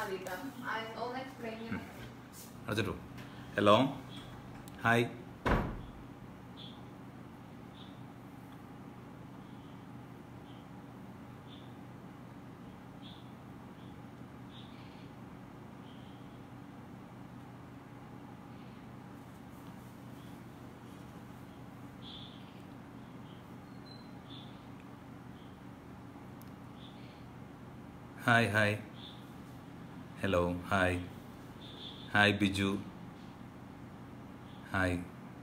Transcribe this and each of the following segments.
Hello. Hi. Hi. Hello. Hi. Hi, Biju. Hi.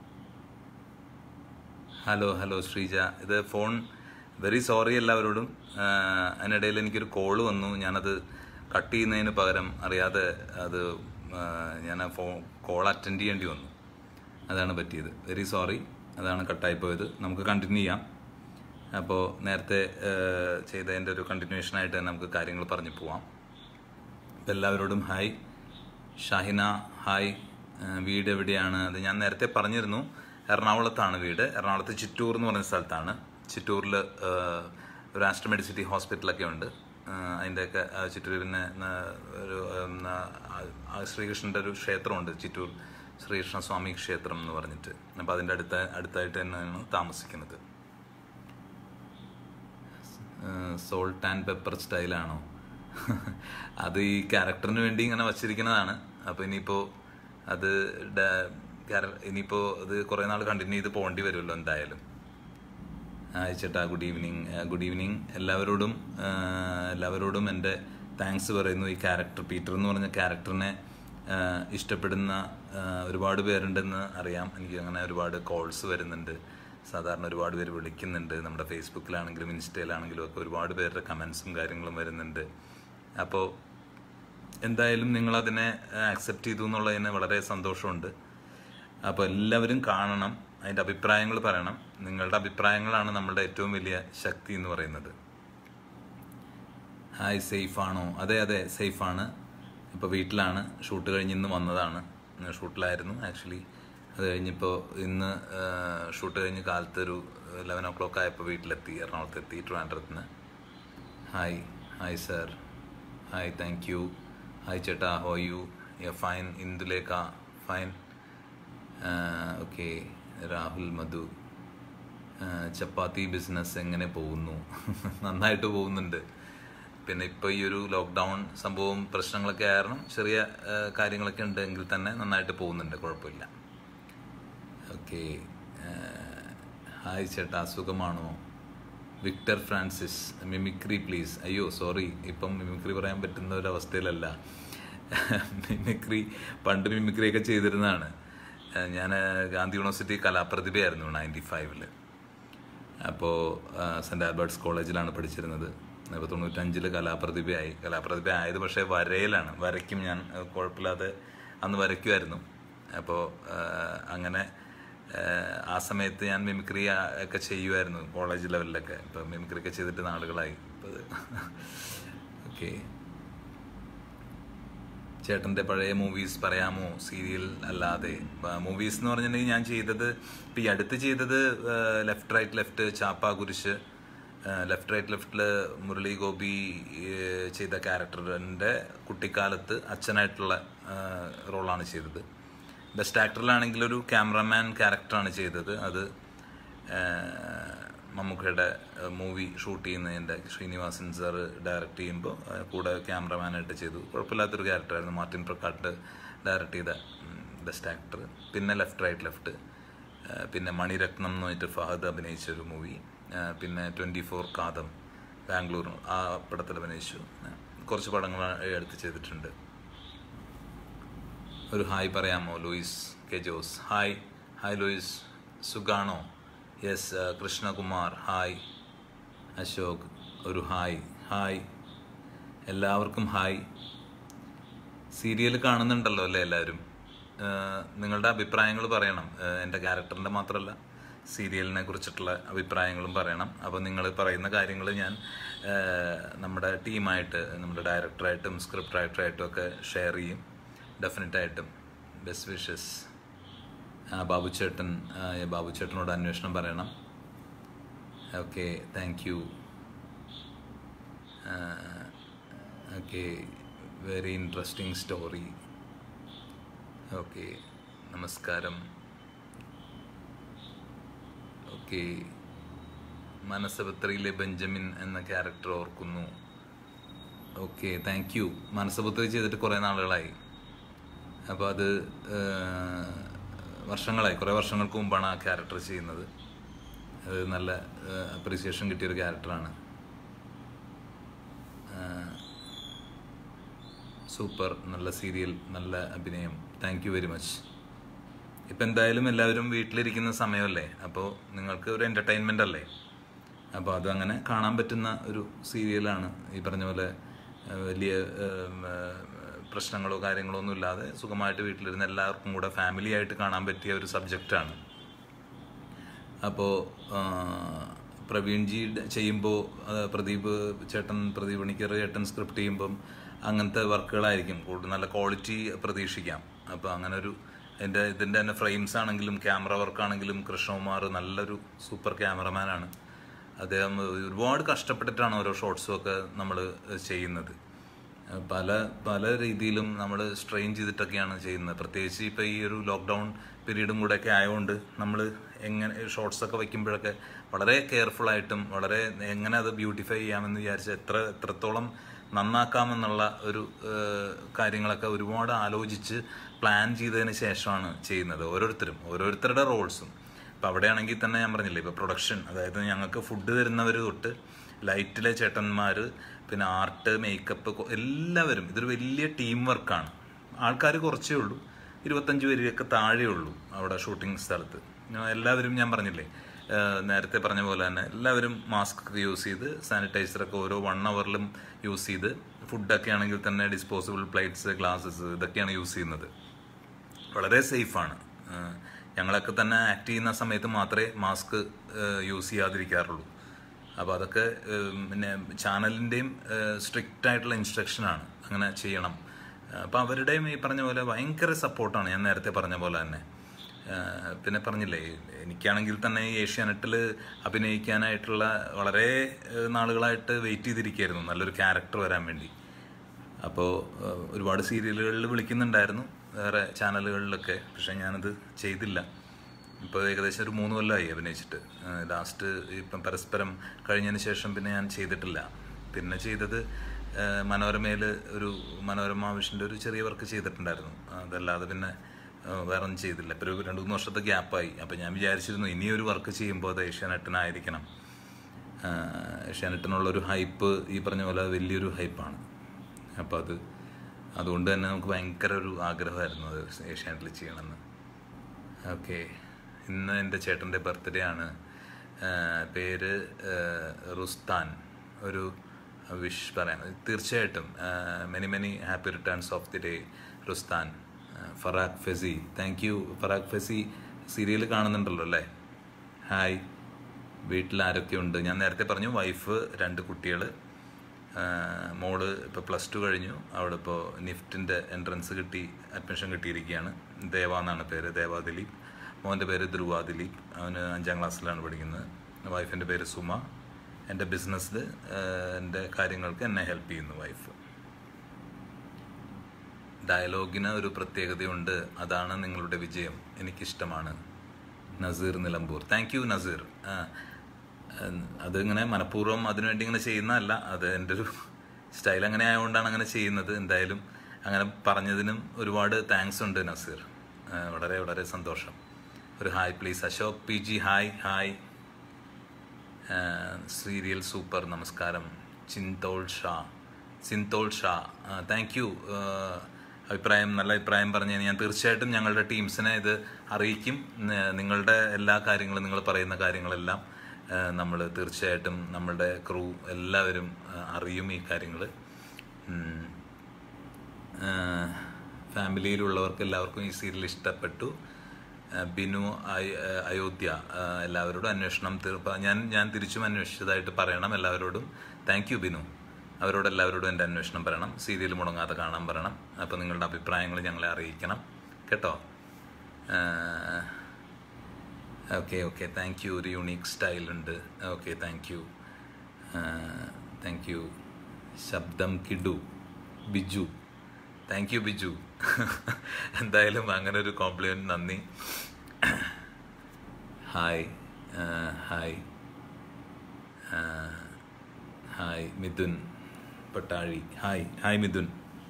Hello Sreeja. ഇത് phone very sorry എല്ലാവരോടും. അതിനിടയിൽ എനിക്കൊരു കോള് വന്നു. ഞാനത് കട്ട് ചെയ്യുന്നതിന് പകരം അറിയാതെ അത് ഞാൻ ആ കോൾ അറ്റൻഡ് ചെയ്യേണ്ടി വന്നു. അതാണ് പറ്റിയത്. Very sorry. അതാണ് കട്ടായിപ്പോയത്. നമുക്ക് കണ്ടിന്യൂ ചെയ്യാം. അപ്പോൾ നേരത്തെ ചെയ്തതിൻ്റെ ഒരു കണ്ടിന്യൂഷനായിട്ട് നമുക്ക് കാര്യങ്ങൾ പറഞ്ഞു പോവാം. അപ്പോൾ എല്ലാവരോടും ഹായ്. ഷാഹിന ഹായ്. വീട് എവിടെയാണ്? അത് ഞാൻ നേരത്തെ പറഞ്ഞിരുന്നു. എറണാകുളത്താണ് വീട്. എറണാകുളത്ത് ചിറ്റൂർ എന്ന് പറഞ്ഞ സ്ഥലത്താണ്. ചിറ്റൂരിൽ ഒരു ആസ്ട്രോ മെഡിസിറ്റി ഹോസ്പിറ്റലൊക്കെ ഉണ്ട്. അതിൻ്റെയൊക്കെ ചിറ്റൂരിന് ഒരു ശ്രീകൃഷ്ണൻ്റെ ഒരു ക്ഷേത്രമുണ്ട്, ചിറ്റൂർ ശ്രീകൃഷ്ണസ്വാമി ക്ഷേത്രം എന്ന് പറഞ്ഞിട്ട്. അപ്പോൾ അതിൻ്റെ അടുത്തായിട്ട് തന്നെയാണ് താമസിക്കുന്നത്. സോൾട്ട് ആൻഡ് പെപ്പർ സ്റ്റൈലാണോ? അത് ഈ ക്യാരക്ടറിന് വേണ്ടി ഇങ്ങനെ വച്ചിരിക്കുന്നതാണ്. അപ്പോൾ ഇനിയിപ്പോൾ അത് അത് കുറേ നാൾ കണ്ടിന്യൂ ചെയ്ത് പോകേണ്ടി വരുമല്ലോ എന്തായാലും. ചേട്ടാ ഗുഡ് ഈവനിങ് എല്ലാവരോടും എൻ്റെ താങ്ക്സ് പറയുന്നു. ഈ ക്യാരക്ടർ പീറ്റർ എന്ന് പറഞ്ഞ ക്യാരക്ടറിനെ ഇഷ്ടപ്പെടുന്ന ഒരുപാട് പേരുണ്ടെന്ന് അറിയാം. എനിക്ക് അങ്ങനെ ഒരുപാട് കോൾസ് വരുന്നുണ്ട്. സാധാരണ ഒരുപാട് പേര് വിളിക്കുന്നുണ്ട്. നമ്മുടെ ഫേസ്ബുക്കിലാണെങ്കിലും ഇൻസ്റ്റയിലാണെങ്കിലും ഒക്കെ ഒരുപാട് പേരുടെ കമൻസും കാര്യങ്ങളും വരുന്നുണ്ട്. അപ്പോൾ എന്തായാലും നിങ്ങളതിനെ ആക്സെപ്റ്റ് ചെയ്തു എന്നുള്ളതിന് വളരെ സന്തോഷമുണ്ട്. അപ്പോൾ എല്ലാവരും കാണണം, അതിൻ്റെ അഭിപ്രായങ്ങൾ പറയണം. നിങ്ങളുടെ അഭിപ്രായങ്ങളാണ് നമ്മളുടെ ഏറ്റവും വലിയ ശക്തി എന്ന് പറയുന്നത്. ഹായ്, സേഫാണോ? അതെ സേഫാണ്. ഇപ്പോൾ വീട്ടിലാണ്. ഷൂട്ട് കഴിഞ്ഞ് ഇന്ന് വന്നതാണ്. ഷൂട്ടിലായിരുന്നു ആക്ച്വലി. അത് കഴിഞ്ഞിപ്പോൾ ഇന്ന് ഷൂട്ട് കഴിഞ്ഞ് കാലത്ത് ഒരു 11 o'clock ആയപ്പോൾ വീട്ടിലെത്തി, എറണാകുളത്തെത്തി, ട്രിവാൻഡ്രത്തിന്. Hi sir. Hi, thank you. Hi ചേട്ടാ, how you? Fine. Indulekha fine. Okay. Rahul Madhu, chapati business എങ്ങനെ പോകുന്നു? നന്നായിട്ട് പോകുന്നുണ്ട്. പിന്നെ ഇപ്പോൾ ഈ ഒരു ലോക്ക്ഡൗൺ സംഭവം പ്രശ്നങ്ങളൊക്കെ കാരണം ചെറിയ കാര്യങ്ങളൊക്കെ ഉണ്ടെങ്കിൽ തന്നെ നന്നായിട്ട് പോകുന്നുണ്ട്, കുഴപ്പമില്ല. ഓക്കെ. ഹായ് ചേട്ടാ, സുഖമാണോ? Victor Francis, mimicry please. അയ്യോ സോറി, ഇപ്പം മിമിക്രി പറയാൻ പറ്റുന്ന ഒരവസ്ഥയിലല്ല. പണ്ട് മിമിക്രിയൊക്കെ ചെയ്തിരുന്നതാണ്. ഞാൻ ഗാന്ധി യൂണിവേഴ്സിറ്റി കലാപ്രതിഭയായിരുന്നു 95-ൽ. അപ്പോൾ സെൻറ്റ് ആൽബർട്ട്സ് കോളേജിലാണ് പഠിച്ചിരുന്നത്. ഇപ്പോൾ 95-ൽ കലാപ്രതിഭ ആയത് പക്ഷേ വരയ്ക്കും ഞാൻ. കുഴപ്പമില്ലാതെ അന്ന് വരയ്ക്കുമായിരുന്നു. അപ്പോൾ അങ്ങനെ ആ സമയത്ത് ഞാൻ മിമിക്രി ഒക്കെ ചെയ്യുമായിരുന്നു കോളേജ് ലെവലിലൊക്കെ. ഇപ്പോൾ മിമിക്രി ഒക്കെ ചെയ്തിട്ട് നാളുകളായി. ഇപ്പോൾ ഓക്കെ. ചേട്ടൻ്റെ പഴയ മൂവീസ് പറയാമോ? സീരിയൽ അല്ലാതെ മൂവീസ് എന്ന് പറഞ്ഞിട്ടുണ്ടെങ്കിൽ ഞാൻ ചെയ്തത്, ഇപ്പം ഈ അടുത്ത് ചെയ്തത് ലെഫ്റ്റ് റൈറ്റ് ലെഫ്റ്റ്, ചാപ്പാ കുരിശ്. ലെഫ്റ്റ് റൈറ്റ് ലെഫ്റ്റിൽ മുരളി ഗോപി ചെയ്ത ക്യാരക്ടറിൻ്റെ കുട്ടിക്കാലത്ത് അച്ഛനായിട്ടുള്ള റോളാണ് ചെയ്തത്. ബെസ്റ്റ് ആക്ടറിലാണെങ്കിൽ ഒരു ക്യാമറമാൻ ക്യാരക്ടറാണ് ചെയ്തത്. അത് മമ്മൂക്കയുടെ മൂവി ഷൂട്ട് ചെയ്യുന്നതിൻ്റെ ശ്രീനിവാസൻ സാർ ഡയറക്റ്റ് ചെയ്യുമ്പോൾ കൂടെ ക്യാമറമാനായിട്ട് ചെയ്തു. കുഴപ്പമില്ലാത്തൊരു ക്യാരക്ടറായിരുന്നു. മാർട്ടിൻ പ്രക്കാട്ട് ഡയറക്റ്റ് ചെയ്ത ബെസ്റ്റ് ആക്ടർ. പിന്നെ ലെഫ്റ്റ് റൈറ്റ് ലെഫ്റ്റ്, പിന്നെ മണിരത്നം എന്ന് പറഞ്ഞിട്ട് ഫഹദ് അഭിനയിച്ചൊരു മൂവി, പിന്നെ 24 കാതം ബാംഗ്ലൂർ, ആ പടത്തിൽ അഭിനയിച്ചു. കുറച്ച് പടങ്ങൾ എടുത്ത് ചെയ്തിട്ടുണ്ട്. ഒരു ഹായ് പറയാമോ? ലൂയിസ് കെ ജോസ്. ഹായ് ലൂയിസ്, സുഖാണോ? യെസ്. കൃഷ്ണകുമാർ ഹായ്. അശോക് ഒരു ഹായ്. എല്ലാവർക്കും ഹായ്. സീരിയൽ കാണുന്നുണ്ടല്ലോ അല്ലേ എല്ലാവരും? നിങ്ങളുടെ അഭിപ്രായങ്ങൾ പറയണം. എൻ്റെ ക്യാരക്ടറിൻ്റെ മാത്രമല്ല, സീരിയലിനെ കുറിച്ചിട്ടുള്ള അഭിപ്രായങ്ങളും പറയണം. അപ്പോൾ നിങ്ങൾ പറയുന്ന കാര്യങ്ങൾ ഞാൻ നമ്മുടെ ടീമായിട്ട്, നമ്മുടെ ഡയറക്ടറായിട്ടും സ്ക്രിപ്റ്റ് റൈറ്ററായിട്ടും ഒക്കെ ഷെയർ ചെയ്യും ഡെഫിനറ്റായിട്ടും. Best wishes. ബാബുച്ചേട്ടനോട് അന്വേഷണം പറയണം. Okay, thank you. Okay. Very interesting story. Okay, നമസ്കാരം. ഓക്കെ, മനസപത്രിയിലെ ബെഞ്ചമിൻ എന്ന ക്യാരക്ടർ ഓർക്കുന്നു. Okay, thank you. മനസപത്രി ചെയ്തിട്ട് കുറേ നാളുകളായി. അപ്പോൾ അത് വർഷങ്ങളായി, കുറേ വർഷങ്ങൾക്ക് മുമ്പാണ് ആ ക്യാരക്ടർ ചെയ്യുന്നത്. അത് നല്ല അപ്രീസിയേഷൻ കിട്ടിയൊരു ക്യാരക്ടറാണ്. സൂപ്പർ, നല്ല സീരിയൽ, നല്ല അഭിനയം. Thank you very much. ഇപ്പം എന്തായാലും എല്ലാവരും വീട്ടിലിരിക്കുന്ന സമയമല്ലേ, അപ്പോൾ നിങ്ങൾക്ക് ഒരു എൻ്റർടൈൻമെൻ്റ് അല്ലേ, അപ്പോൾ അതങ്ങനെ കാണാൻ പറ്റുന്ന ഒരു സീരിയലാണ്. ഈ പറഞ്ഞ പോലെ വലിയ പ്രശ്നങ്ങളോ കാര്യങ്ങളോ ഒന്നും ഇല്ലാതെ സുഖമായിട്ട് വീട്ടിലിരുന്ന് എല്ലാവർക്കും കൂടെ ഫാമിലി ആയിട്ട് കാണാൻ പറ്റിയ ഒരു സബ്ജക്റ്റാണ്. അപ്പോൾ പ്രവീൺജി ചെയ്യുമ്പോൾ പ്രദീപ് പണിക്കർ ചേട്ടൻ സ്ക്രിപ്റ്റ് ചെയ്യുമ്പം അങ്ങനത്തെ വർക്കുകളായിരിക്കും കൂടുതൽ, നല്ല ക്വാളിറ്റി പ്രതീക്ഷിക്കാം. അപ്പോൾ അങ്ങനെ ഒരു ഇതിൻ്റെ തന്നെ ഫ്രെയിംസ് ആണെങ്കിലും ക്യാമറ വർക്കാണെങ്കിലും കൃഷ്ണകുമാർ നല്ലൊരു സൂപ്പർ ക്യാമറമാനാണ്. അദ്ദേഹം ഒരുപാട് കഷ്ടപ്പെട്ടിട്ടാണ് ഓരോ ഷോട്ട്സും ഒക്കെ നമ്മൾ ചെയ്യുന്നത്. പല രീതിയിലും നമ്മൾ സ്ട്രെയിൻ ചെയ്തിട്ടൊക്കെയാണ് ചെയ്യുന്നത്. പ്രത്യേകിച്ച് ഇപ്പോൾ ഈ ഒരു ലോക്ക്ഡൗൺ പീരീഡും കൂടെയൊക്കെ ആയതുകൊണ്ട് നമ്മൾ എങ്ങനെ ഷോർട്സൊക്കെ വയ്ക്കുമ്പോഴൊക്കെ വളരെ കെയർഫുള്ളായിട്ടും വളരെ എങ്ങനെ അത് ബ്യൂട്ടിഫൈ ചെയ്യാമെന്ന് വിചാരിച്ച് എത്രത്തോളം നന്നാക്കാമെന്നുള്ള ഒരു കാര്യങ്ങളൊക്കെ ഒരുപാട് ആലോചിച്ച് പ്ലാൻ ചെയ്തതിന് ശേഷമാണ് ചെയ്യുന്നത്. ഓരോരുത്തരുടെ റോൾസും. ഇപ്പം അവിടെയാണെങ്കിൽ തന്നെ ഞാൻ പറഞ്ഞില്ലേ, ഇപ്പോൾ പ്രൊഡക്ഷൻ, അതായത് ഞങ്ങൾക്ക് ഫുഡ് തരുന്നവർ തൊട്ട് ലൈറ്റിലെ ചേട്ടന്മാർ, പിന്നെ ആർട്ട്, മേക്കപ്പ്, എല്ലാവരും ഇതൊരു വലിയ ടീം വർക്കാണ്. ആൾക്കാർ കുറച്ചേ ഉള്ളൂ, 25 പേരൊക്കെ താഴെ ഉള്ളൂ അവിടെ ഷൂട്ടിംഗ് സ്ഥലത്ത്. എല്ലാവരും ഞാൻ പറഞ്ഞില്ലേ, നേരത്തെ പറഞ്ഞ പോലെ തന്നെ എല്ലാവരും മാസ്ക് യൂസ് ചെയ്ത്, സാനിറ്റൈസറൊക്കെ ഓരോ 1 അവറിലും യൂസ് ചെയ്ത്, ഫുഡൊക്കെ ആണെങ്കിൽ തന്നെ ഡിസ്പോസിബിൾ പ്ലേറ്റ്സ്, ഗ്ലാസസ് ഇതൊക്കെയാണ് യൂസ് ചെയ്യുന്നത്. വളരെ സേഫാണ്. ഞങ്ങളൊക്കെ തന്നെ ആക്ട് ചെയ്യുന്ന സമയത്ത് മാത്രമേ മാസ്ക് യൂസ് ചെയ്യാതിരിക്കാറുള്ളൂ. അപ്പോൾ അതൊക്കെ പിന്നെ ചാനലിൻ്റെയും സ്ട്രിക്റ്റ് ആയിട്ടുള്ള ഇൻസ്ട്രക്ഷനാണ്, അങ്ങനെ ചെയ്യണം. അപ്പോൾ അവരുടെയും ഈ പറഞ്ഞ പോലെ ഭയങ്കര സപ്പോർട്ടാണ്, ഞാൻ നേരത്തെ പറഞ്ഞ പോലെ തന്നെ. പിന്നെ പറഞ്ഞില്ലേ, എനിക്കാണെങ്കിൽ തന്നെ ഈ ഏഷ്യാനെറ്റിൽ അഭിനയിക്കാനായിട്ടുള്ള വളരെ നാളുകളായിട്ട് വെയിറ്റ് ചെയ്തിരിക്കുകയായിരുന്നു നല്ലൊരു ക്യാരക്ടർ വരാൻ വേണ്ടി. അപ്പോൾ ഒരുപാട് സീരിയലുകളിൽ വിളിക്കുന്നുണ്ടായിരുന്നു, വേറെ ചാനലുകളിലൊക്കെ, പക്ഷേ ഞാനത് ചെയ്തില്ല. ഇപ്പോൾ ഏകദേശം ഒരു 3 കൊല്ലമായി അഭിനയിച്ചിട്ട്. ലാസ്റ്റ് ഇപ്പം പരസ്പരം കഴിഞ്ഞതിന് ശേഷം പിന്നെ ഞാൻ ചെയ്തിട്ടില്ല. പിന്നെ ചെയ്തത് മനോരമയിൽ ഒരു മനോരമ വിഷൻ്റെ ഒരു ചെറിയ വർക്ക് ചെയ്തിട്ടുണ്ടായിരുന്നു. അതല്ലാതെ പിന്നെ വേറെ ഒന്നും ചെയ്തില്ല. ഇപ്പോൾ ഒരു 2-3 വർഷത്തെ ഗ്യാപ്പായി. അപ്പോൾ ഞാൻ വിചാരിച്ചിരുന്നു ഇനിയൊരു വർക്ക് ചെയ്യുമ്പോൾ അത് ഏഷ്യാനെറ്റിനായിരിക്കണം. ഏഷ്യാനെറ്റിനുള്ളൊരു ഹൈപ്പ് ഈ പറഞ്ഞ പോലെ വലിയൊരു ഹൈപ്പാണ്. അപ്പോൾ അതുകൊണ്ട് തന്നെ നമുക്ക് ഭയങ്കര ഒരു ആഗ്രഹമായിരുന്നു അത് ഏഷ്യാനെറ്റിൽ ചെയ്യണമെന്ന്. ഓക്കെ, ഇന്ന് എൻ്റെ ചേട്ടൻ്റെ ബർത്ത്ഡേ ആണ്. പേര് റുസ്താൻ. ഒരു വിഷ് പറയാം തീർച്ചയായിട്ടും. Many happy returns of the day Rustan. Farakh Fesi, thank you. Farakh Fesi serial കാണുന്നുണ്ടല്ലോ അല്ലേ? ഹായ്. വീട്ടിൽ ആരൊക്കെയുണ്ട്? ഞാൻ നേരത്തെ പറഞ്ഞു, വൈഫ്, 2 കുട്ടികൾ. മോള് ഇപ്പോൾ +2 കഴിഞ്ഞു. അവിടെ ഇപ്പോൾ നിഫ്റ്റിൻ്റെ എൻട്രൻസ് കിട്ടി, അഡ്മിഷൻ കിട്ടിയിരിക്കുകയാണ്. ദേവ എന്നാണ് പേര്, ദേവ ദിലീപ്. മോൻ്റെ പേര് ധ്രുവ ദിലീപ്, അവന് 5ാം ക്ലാസ്സിലാണ് പഠിക്കുന്നത്. വൈഫിൻ്റെ പേര് സുമ. എൻ്റെ ബിസിനസ്സിൽ എൻ്റെ കാര്യങ്ങൾക്ക് എന്നെ ഹെൽപ്പ് ചെയ്യുന്നു വൈഫ്. ഡയലോഗിന് ഒരു പ്രത്യേകതയുണ്ട്, അതാണ് നിങ്ങളുടെ വിജയം, എനിക്കിഷ്ടമാണ്. നസീർ നിലമ്പൂർ. Thank you Naseer. അതിങ്ങനെ മനഃപൂർവ്വം അതിനുവേണ്ടി ഇങ്ങനെ ചെയ്യുന്നതല്ല, അത് എൻ്റെ ഒരു സ്റ്റൈൽ അങ്ങനെ ആയതുകൊണ്ടാണ് അങ്ങനെ ചെയ്യുന്നത്. എന്തായാലും അങ്ങനെ പറഞ്ഞതിനും ഒരുപാട് താങ്ക്സ് ഉണ്ട് നസീർ. വളരെ വളരെ സന്തോഷം. ഒരു hi please. Ashok PG hi. Serial super, നമസ്കാരം. Sinthol Sha thank you. നല്ല അഭിപ്രായം പറഞ്ഞതിന് ഞാൻ തീർച്ചയായിട്ടും ഞങ്ങളുടെ ടീംസിനെ ഇത് അറിയിക്കും. നിങ്ങളുടെ എല്ലാ കാര്യങ്ങളും, നിങ്ങൾ പറയുന്ന കാര്യങ്ങളെല്ലാം നമ്മൾ തീർച്ചയായിട്ടും നമ്മളുടെ ക്രൂ എല്ലാവരും അറിയും ഈ കാര്യങ്ങൾ. ഫാമിലിയിലുള്ളവർക്ക് എല്ലാവർക്കും ഈ സീരിയൽ ഇഷ്ടപ്പെട്ടു. ബിനു അയോധ്യ, എല്ലാവരോടും അന്വേഷണം ഞാൻ തിരിച്ചും അന്വേഷിച്ചതായിട്ട് പറയണം എല്ലാവരോടും. Thank you Binu. അവരോടെല്ലാവരോടും എൻ്റെ അന്വേഷണം പറയണം, സീരിയൽ മുടങ്ങാതെ കാണാൻ പറയണം. അപ്പോൾ നിങ്ങളുടെ അഭിപ്രായങ്ങൾ ഞങ്ങളെ അറിയിക്കണം കേട്ടോ. Okay thank you. ഒരു യുണീക്ക് സ്റ്റൈലുണ്ട്. Okay thank you. ശബ്ദം കിഡു ബിജു താങ്ക് യു ബിജു. എന്തായാലും അങ്ങനെ ഒരു കോംപ്ലിമെന്റ് നന്ദി. Hi hi hi Mithun Pattazhi. Hi Mithun.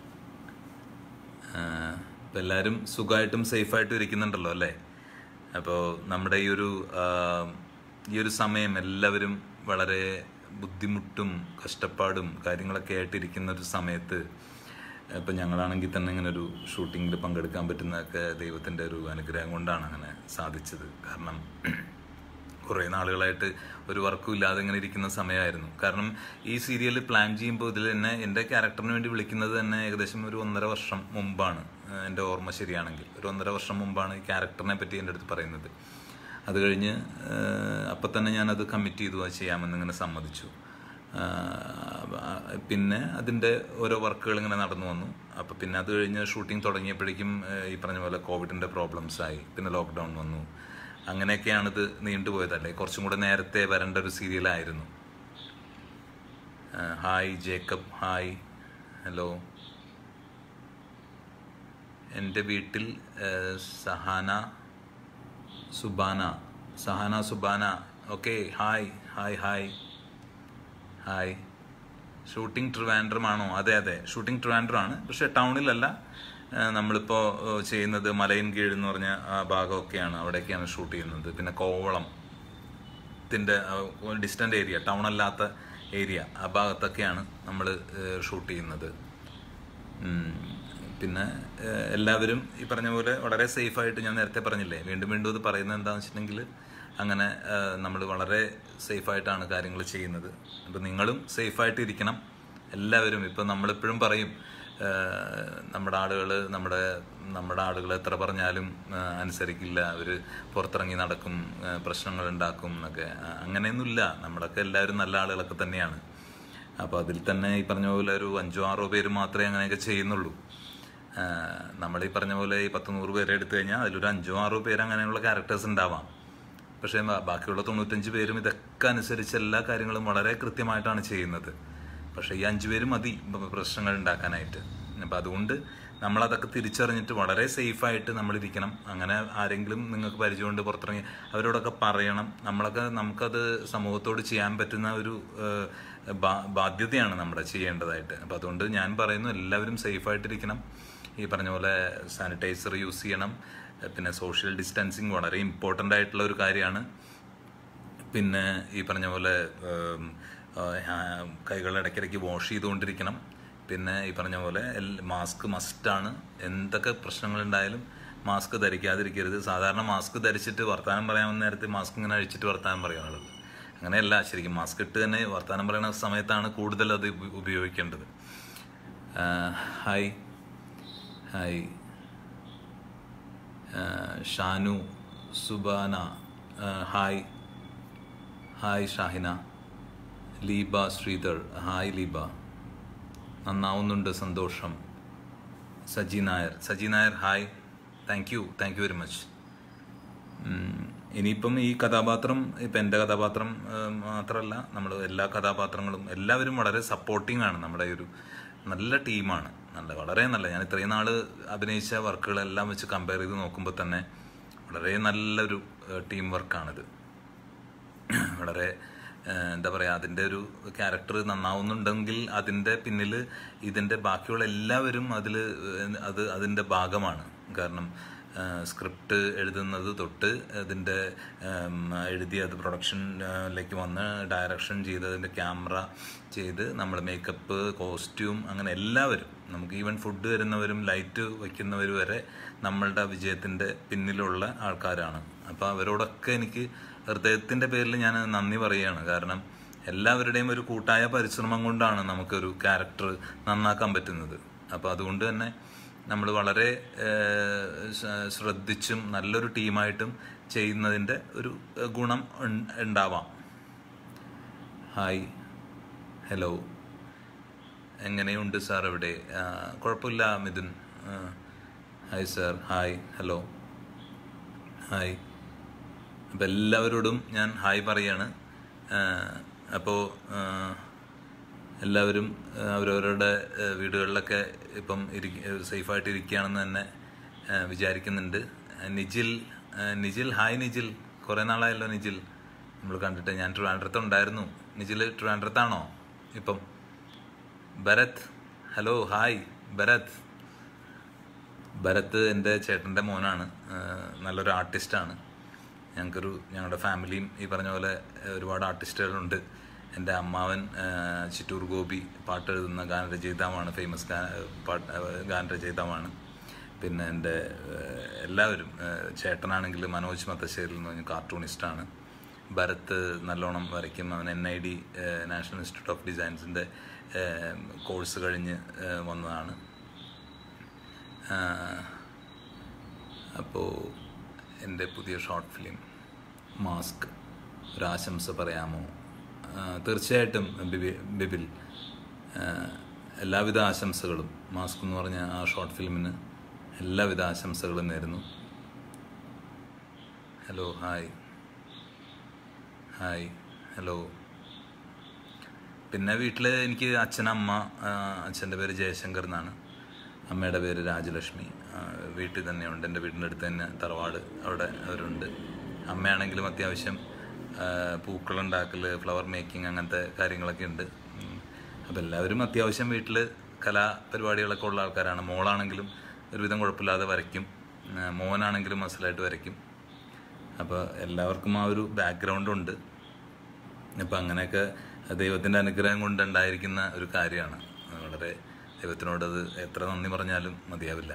അപ്പം എല്ലാവരും സുഖമായിട്ടും സേഫായിട്ടും ഇരിക്കുന്നുണ്ടല്ലോ അല്ലേ? അപ്പോൾ നമ്മുടെ ഈ ഒരു സമയം എല്ലാവരും വളരെ ബുദ്ധിമുട്ടും കഷ്ടപ്പാടും കാര്യങ്ങളൊക്കെ ആയിട്ടിരിക്കുന്ന ഒരു സമയത്ത് ഇപ്പം ഞങ്ങളാണെങ്കിൽ തന്നെ ഇങ്ങനെ ഒരു ഷൂട്ടിങ്ങിൽ പങ്കെടുക്കാൻ പറ്റുന്നതൊക്കെ ദൈവത്തിൻ്റെ ഒരു അനുഗ്രഹം കൊണ്ടാണ് അങ്ങനെ സാധിച്ചത്. കാരണം കുറേ നാളുകളായിട്ട് ഒരു വർക്കും ഇല്ലാതെ ഇങ്ങനെ ഇരിക്കുന്ന സമയമായിരുന്നു. കാരണം ഈ സീരിയൽ പ്ലാൻ ചെയ്യുമ്പോൾ ഇതിൽ തന്നെ എൻ്റെ ക്യാരക്ടറിന് വേണ്ടി വിളിക്കുന്നത് തന്നെ ഏകദേശം ഒരു 1.5 വർഷം മുമ്പാണ്. എൻ്റെ ഓർമ്മ ശരിയാണെങ്കിൽ ഒരു 1.5 വർഷം മുമ്പാണ് ഈ ക്യാരക്ടറിനെ പറ്റി എൻ്റെ അടുത്ത് പറയുന്നത്. അത് കഴിഞ്ഞ് അപ്പം തന്നെ ഞാനത് കമ്മിറ്റ് ചെയ്തു, അത് ചെയ്യാമെന്നിങ്ങനെ സമ്മതിച്ചു. പിന്നെ അതിൻ്റെ ഓരോ വർക്കുകൾ ഇങ്ങനെ നടന്നു വന്നു. അപ്പം പിന്നെ അത് കഴിഞ്ഞ് ഷൂട്ടിംഗ് തുടങ്ങിയപ്പോഴേക്കും ഈ പറഞ്ഞ പോലെ കോവിഡിൻ്റെ പ്രോബ്ലംസായി, പിന്നെ ലോക്ക്ഡൗൺ വന്നു. അങ്ങനെയൊക്കെയാണിത് നീണ്ടുപോയതല്ലേ. കുറച്ചും കൂടെ നേരത്തെ വരേണ്ട ഒരു സീരിയലായിരുന്നു. Hi Jacob, hi, hello. എൻ്റെ വീട്ടിൽ Sahana Subana. Okay, hi hi hi hi. Shooting ട്രിവാൻഡ്രമാണോ? അതെ, ഷൂട്ടിംഗ് ട്രിവാൻഡ്രമാണ്. പക്ഷേ ടൗണിലല്ല. നമ്മളിപ്പോൾ ചെയ്യുന്നത് മലയിൻ കീഴ് എന്ന് പറഞ്ഞ ആ ഭാഗമൊക്കെയാണ്, അവിടെയൊക്കെയാണ് ഷൂട്ട് ചെയ്യുന്നത്. പിന്നെ കോവളത്തിൻ്റെ ഡിസ്റ്റൻ്റ് ഏരിയ, ടൗണല്ലാത്ത ഏരിയ, ആ ഭാഗത്തൊക്കെയാണ് നമ്മൾ ഷൂട്ട് ചെയ്യുന്നത്. പിന്നെ എല്ലാവരും ഈ പറഞ്ഞ പോലെ വളരെ സേഫായിട്ട്, ഞാൻ നേരത്തെ പറഞ്ഞില്ലേ, വീണ്ടും ഇത് പറയുന്നത് എന്താണെന്ന് വെച്ചിട്ടുണ്ടെങ്കിൽ അങ്ങനെ നമ്മൾ വളരെ സേഫായിട്ടാണ് കാര്യങ്ങൾ ചെയ്യുന്നത്. അപ്പം നിങ്ങളും സേഫായിട്ട് ഇരിക്കണം എല്ലാവരും. ഇപ്പം നമ്മളെപ്പോഴും പറയും നമ്മുടെ ആളുകൾ എത്ര പറഞ്ഞാലും അനുസരിക്കില്ല, അവർ പുറത്തിറങ്ങി നടക്കും, പ്രശ്നങ്ങൾ ഉണ്ടാക്കും എന്നൊക്കെ. അങ്ങനെയൊന്നുമില്ല. നമ്മളൊക്കെ എല്ലാവരും നല്ല ആളുകളൊക്കെ തന്നെയാണ്. അപ്പോൾ അതിൽ തന്നെ ഈ പറഞ്ഞ പോലെ ഒരു 5-6 പേര് മാത്രമേ അങ്ങനെയൊക്കെ ചെയ്യുന്നുള്ളൂ. നമ്മൾ ഈ പറഞ്ഞ പോലെ ഈ 10-100 പേരെ എടുത്തു കഴിഞ്ഞാൽ അതിലൊരു 5-6 പേര് അങ്ങനെയുള്ള ക്യാരക്ടേഴ്സ് ഉണ്ടാവാം. പക്ഷേ ബാക്കിയുള്ള 95 പേരും ഇതൊക്കെ അനുസരിച്ച് എല്ലാ കാര്യങ്ങളും വളരെ കൃത്യമായിട്ടാണ് ചെയ്യുന്നത്. പക്ഷേ ഈ 5 പേര് മതി പ്രശ്നങ്ങൾ ഉണ്ടാക്കാനായിട്ട്. അപ്പം അതുകൊണ്ട് നമ്മളതൊക്കെ തിരിച്ചറിഞ്ഞിട്ട് വളരെ സേഫായിട്ട് നമ്മളിരിക്കണം. അങ്ങനെ ആരെങ്കിലും നിങ്ങൾക്ക് പരിചയമുണ്ട് പുറത്തിറങ്ങി, അവരോടൊക്കെ പറയണം. നമുക്കത് സമൂഹത്തോട് ചെയ്യാൻ പറ്റുന്ന ഒരു ബാധ്യതയാണ് നമ്മുടെ ചെയ്യേണ്ടതായിട്ട്. അപ്പം അതുകൊണ്ട് ഞാൻ പറയുന്നു, എല്ലാവരും സേഫായിട്ടിരിക്കണം. ഈ പറഞ്ഞ പോലെ സാനിറ്റൈസർ യൂസ് ചെയ്യണം. പിന്നെ സോഷ്യൽ ഡിസ്റ്റൻസിങ് വളരെ ഇമ്പോർട്ടൻ്റ് ആയിട്ടുള്ള ഒരു കാര്യമാണ്. പിന്നെ ഈ പറഞ്ഞ പോലെ കൈകൾ ഇടയ്ക്കിടയ്ക്ക് വാഷ് ചെയ്തുകൊണ്ടിരിക്കണം. പിന്നെ ഈ പറഞ്ഞ പോലെ മാസ്ക് മസ്റ്റാണ്. എന്തൊക്കെ പ്രശ്നങ്ങളുണ്ടായാലും മാസ്ക് ധരിക്കാതിരിക്കരുത്. സാധാരണ മാസ്ക് ധരിച്ചിട്ട് വർത്തമാനം പറയാവുന്ന നേരത്തെ മാസ്ക് ഇങ്ങനെ അഴിച്ചിട്ട് വർത്തമാനം പറയാൻ ആളുകൾ. അങ്ങനെയല്ല, ശരിക്കും മാസ്ക് ഇട്ട് തന്നെ വർത്തമാനം പറയുന്ന സമയത്താണ് കൂടുതൽ അത് ഉപയോഗിക്കേണ്ടത്. Hi Shanu Subana, hi Shahina. Leeba Sreedhar, hi Leeba. നന്നാവുന്നുണ്ട്, സന്തോഷം. Saji Nair hi, thank you very much. ഇനിയിപ്പം ഈ കഥാപാത്രം, ഇപ്പം എൻ്റെ കഥാപാത്രം മാത്രമല്ല, നമ്മൾ എല്ലാ കഥാപാത്രങ്ങളും എല്ലാവരും വളരെ സപ്പോർട്ടിംഗ് ആണ്. നമ്മുടെ ഒരു നല്ല ടീമാണ്, വളരെ നല്ല. ഞാൻ ഇത്രയും നാൾ അഭിനയിച്ച വർക്കുകളെല്ലാം വെച്ച് കമ്പയർ ചെയ്ത് നോക്കുമ്പോൾ തന്നെ വളരെ നല്ലൊരു ടീം വർക്കാണിത്. വളരെ എന്താ പറയുക, അതിൻ്റെ ഒരു ക്യാരക്ടർ നന്നാവുന്നുണ്ടെങ്കിൽ അതിൻ്റെ പിന്നിൽ ഇതിൻ്റെ ബാക്കിയുള്ള എല്ലാവരും അതിൻ്റെ ഭാഗമാണ്. കാരണം സ്ക്രിപ്റ്റ് എഴുതുന്നത് തൊട്ട് അതിൻ്റെ എഴുതി അത് പ്രൊഡക്ഷനിലേക്ക് വന്ന് ഡയറക്ഷൻ ചെയ്ത് അതിൻ്റെ ക്യാമറ ചെയ്ത് നമ്മൾ മേക്കപ്പ്, കോസ്റ്റ്യൂം, അങ്ങനെ എല്ലാവരും, നമുക്ക് ഈവൻ ഫുഡ് തരുന്നവരും ലൈറ്റ് വയ്ക്കുന്നവർ വരെ നമ്മളുടെ വിജയത്തിൻ്റെ പിന്നിലുള്ള ആൾക്കാരാണ്. അപ്പോൾ അവരോടൊക്കെ എനിക്ക് ഹൃദയത്തിൻ്റെ പേരിൽ ഞാൻ നന്ദി പറയുകയാണ്. കാരണം എല്ലാവരുടെയും ഒരു കൂട്ടായ പരിശ്രമം കൊണ്ടാണ് നമുക്കൊരു ക്യാരക്ടർ നന്നാക്കാൻ പറ്റുന്നത്. അപ്പോൾ അതുകൊണ്ട് തന്നെ നമ്മൾ വളരെ ശ്രദ്ധിച്ചും നല്ലൊരു ടീമായിട്ടും ചെയ്യുന്നതിൻ്റെ ഒരു ഗുണം ഉണ്ടാവാം. ഹായ്, ഹലോ, എങ്ങനെയുണ്ട് സാർ ഇവിടെ? കുഴപ്പമില്ല Mithun. Hi sir, hi, hello, hi. അപ്പം എല്ലാവരോടും ഞാൻ ഹായ് പറയാണ്. അപ്പോൾ എല്ലാവരും അവരവരുടെ വീടുകളിലൊക്കെ ഇപ്പം സേഫായിട്ട് ഇരിക്കുകയാണെന്ന് തന്നെ വിചാരിക്കുന്നുണ്ട്. നിജിൽ ഹായ് നിജിൽ, കുറേ നാളായല്ലോ നിജിൽ നമ്മൾ കണ്ടിട്ട്. ഞാൻ ട്രിവാൻഡ്രത്തുണ്ടായിരുന്നു. നിജിൽ ട്രിവാൻഡ്രത്താണോ ഇപ്പം? Bharat hello hi. ഭരത് എൻ്റെ ചേട്ടൻ്റെ മോനാണ്, നല്ലൊരു ആർട്ടിസ്റ്റാണ്. ഞങ്ങളുടെ ഫാമിലിയും ഈ പറഞ്ഞ പോലെ ഒരുപാട് ആർട്ടിസ്റ്റുകളുണ്ട്. എൻ്റെ അമ്മാവൻ ചിറ്റൂർ ഗോപി പാട്ട് എഴുതുന്ന ഗാനരചയിതാവാണ്, ഫേമസ് ഗാനരചയിതാവാണ്. പിന്നെ എൻ്റെ എല്ലാവരും, ചേട്ടനാണെങ്കിൽ മനോജ് മത്തശ്ശേരിൽ എന്ന് പറഞ്ഞ കാർട്ടൂണിസ്റ്റാണ്. ഭരത് നല്ലോണം വരയ്ക്കും. അവൻ NID നാഷണൽ ഇൻസ്റ്റിറ്റ്യൂട്ട് ഓഫ് ഡിസൈൻസിൻ്റെ കോഴ്സ് കഴിഞ്ഞ് വന്നതാണ്. അപ്പോൾ എൻ്റെ പുതിയ ഷോർട്ട് ഫിലിം മാസ്ക് ഒരാശംസ പറയാമോ? തീർച്ചയായിട്ടും ബിബിൽ, എല്ലാവിധ ആശംസകളും. മാസ്ക് എന്ന് പറഞ്ഞ ആ ഷോർട്ട് ഫിലിമിന് എല്ലാവിധ ആശംസകളും നേരുന്നു. Hello hi hello. പിന്നെ വീട്ടിൽ എനിക്ക് അച്ഛനമ്മ, അച്ഛൻ്റെ പേര് ജയശങ്കർ എന്നാണ്, അമ്മയുടെ പേര് രാജലക്ഷ്മി. വീട്ടിൽ തന്നെയുണ്ട്, എൻ്റെ വീടിൻ്റെ അടുത്ത് തന്നെ തറവാട്, അവിടെ അവരുണ്ട്. അമ്മയാണെങ്കിലും അത്യാവശ്യം പൂക്കളുണ്ടാക്കൽ, ഫ്ലവർ മേക്കിംഗ്, അങ്ങനത്തെ കാര്യങ്ങളൊക്കെ ഉണ്ട്. അപ്പോൾ എല്ലാവരും അത്യാവശ്യം വീട്ടിൽ കലാപരിപാടികളൊക്കെ ഉള്ള ആൾക്കാരാണ്. മോളാണെങ്കിലും ഒരുവിധം കുഴപ്പമില്ലാതെ വരയ്ക്കും, മോനാണെങ്കിലും മസിലായിട്ട് വരയ്ക്കും. അപ്പോൾ എല്ലാവർക്കും ആ ഒരു ബാക്ക്ഗ്രൗണ്ടുണ്ട്. അപ്പം അങ്ങനെയൊക്കെ ദൈവത്തിൻ്റെ അനുഗ്രഹം കൊണ്ടുണ്ടായിരിക്കുന്ന ഒരു കാര്യമാണ്. വളരെ ദൈവത്തിനോടത് എത്ര നന്ദി പറഞ്ഞാലും മതിയാവില്ല.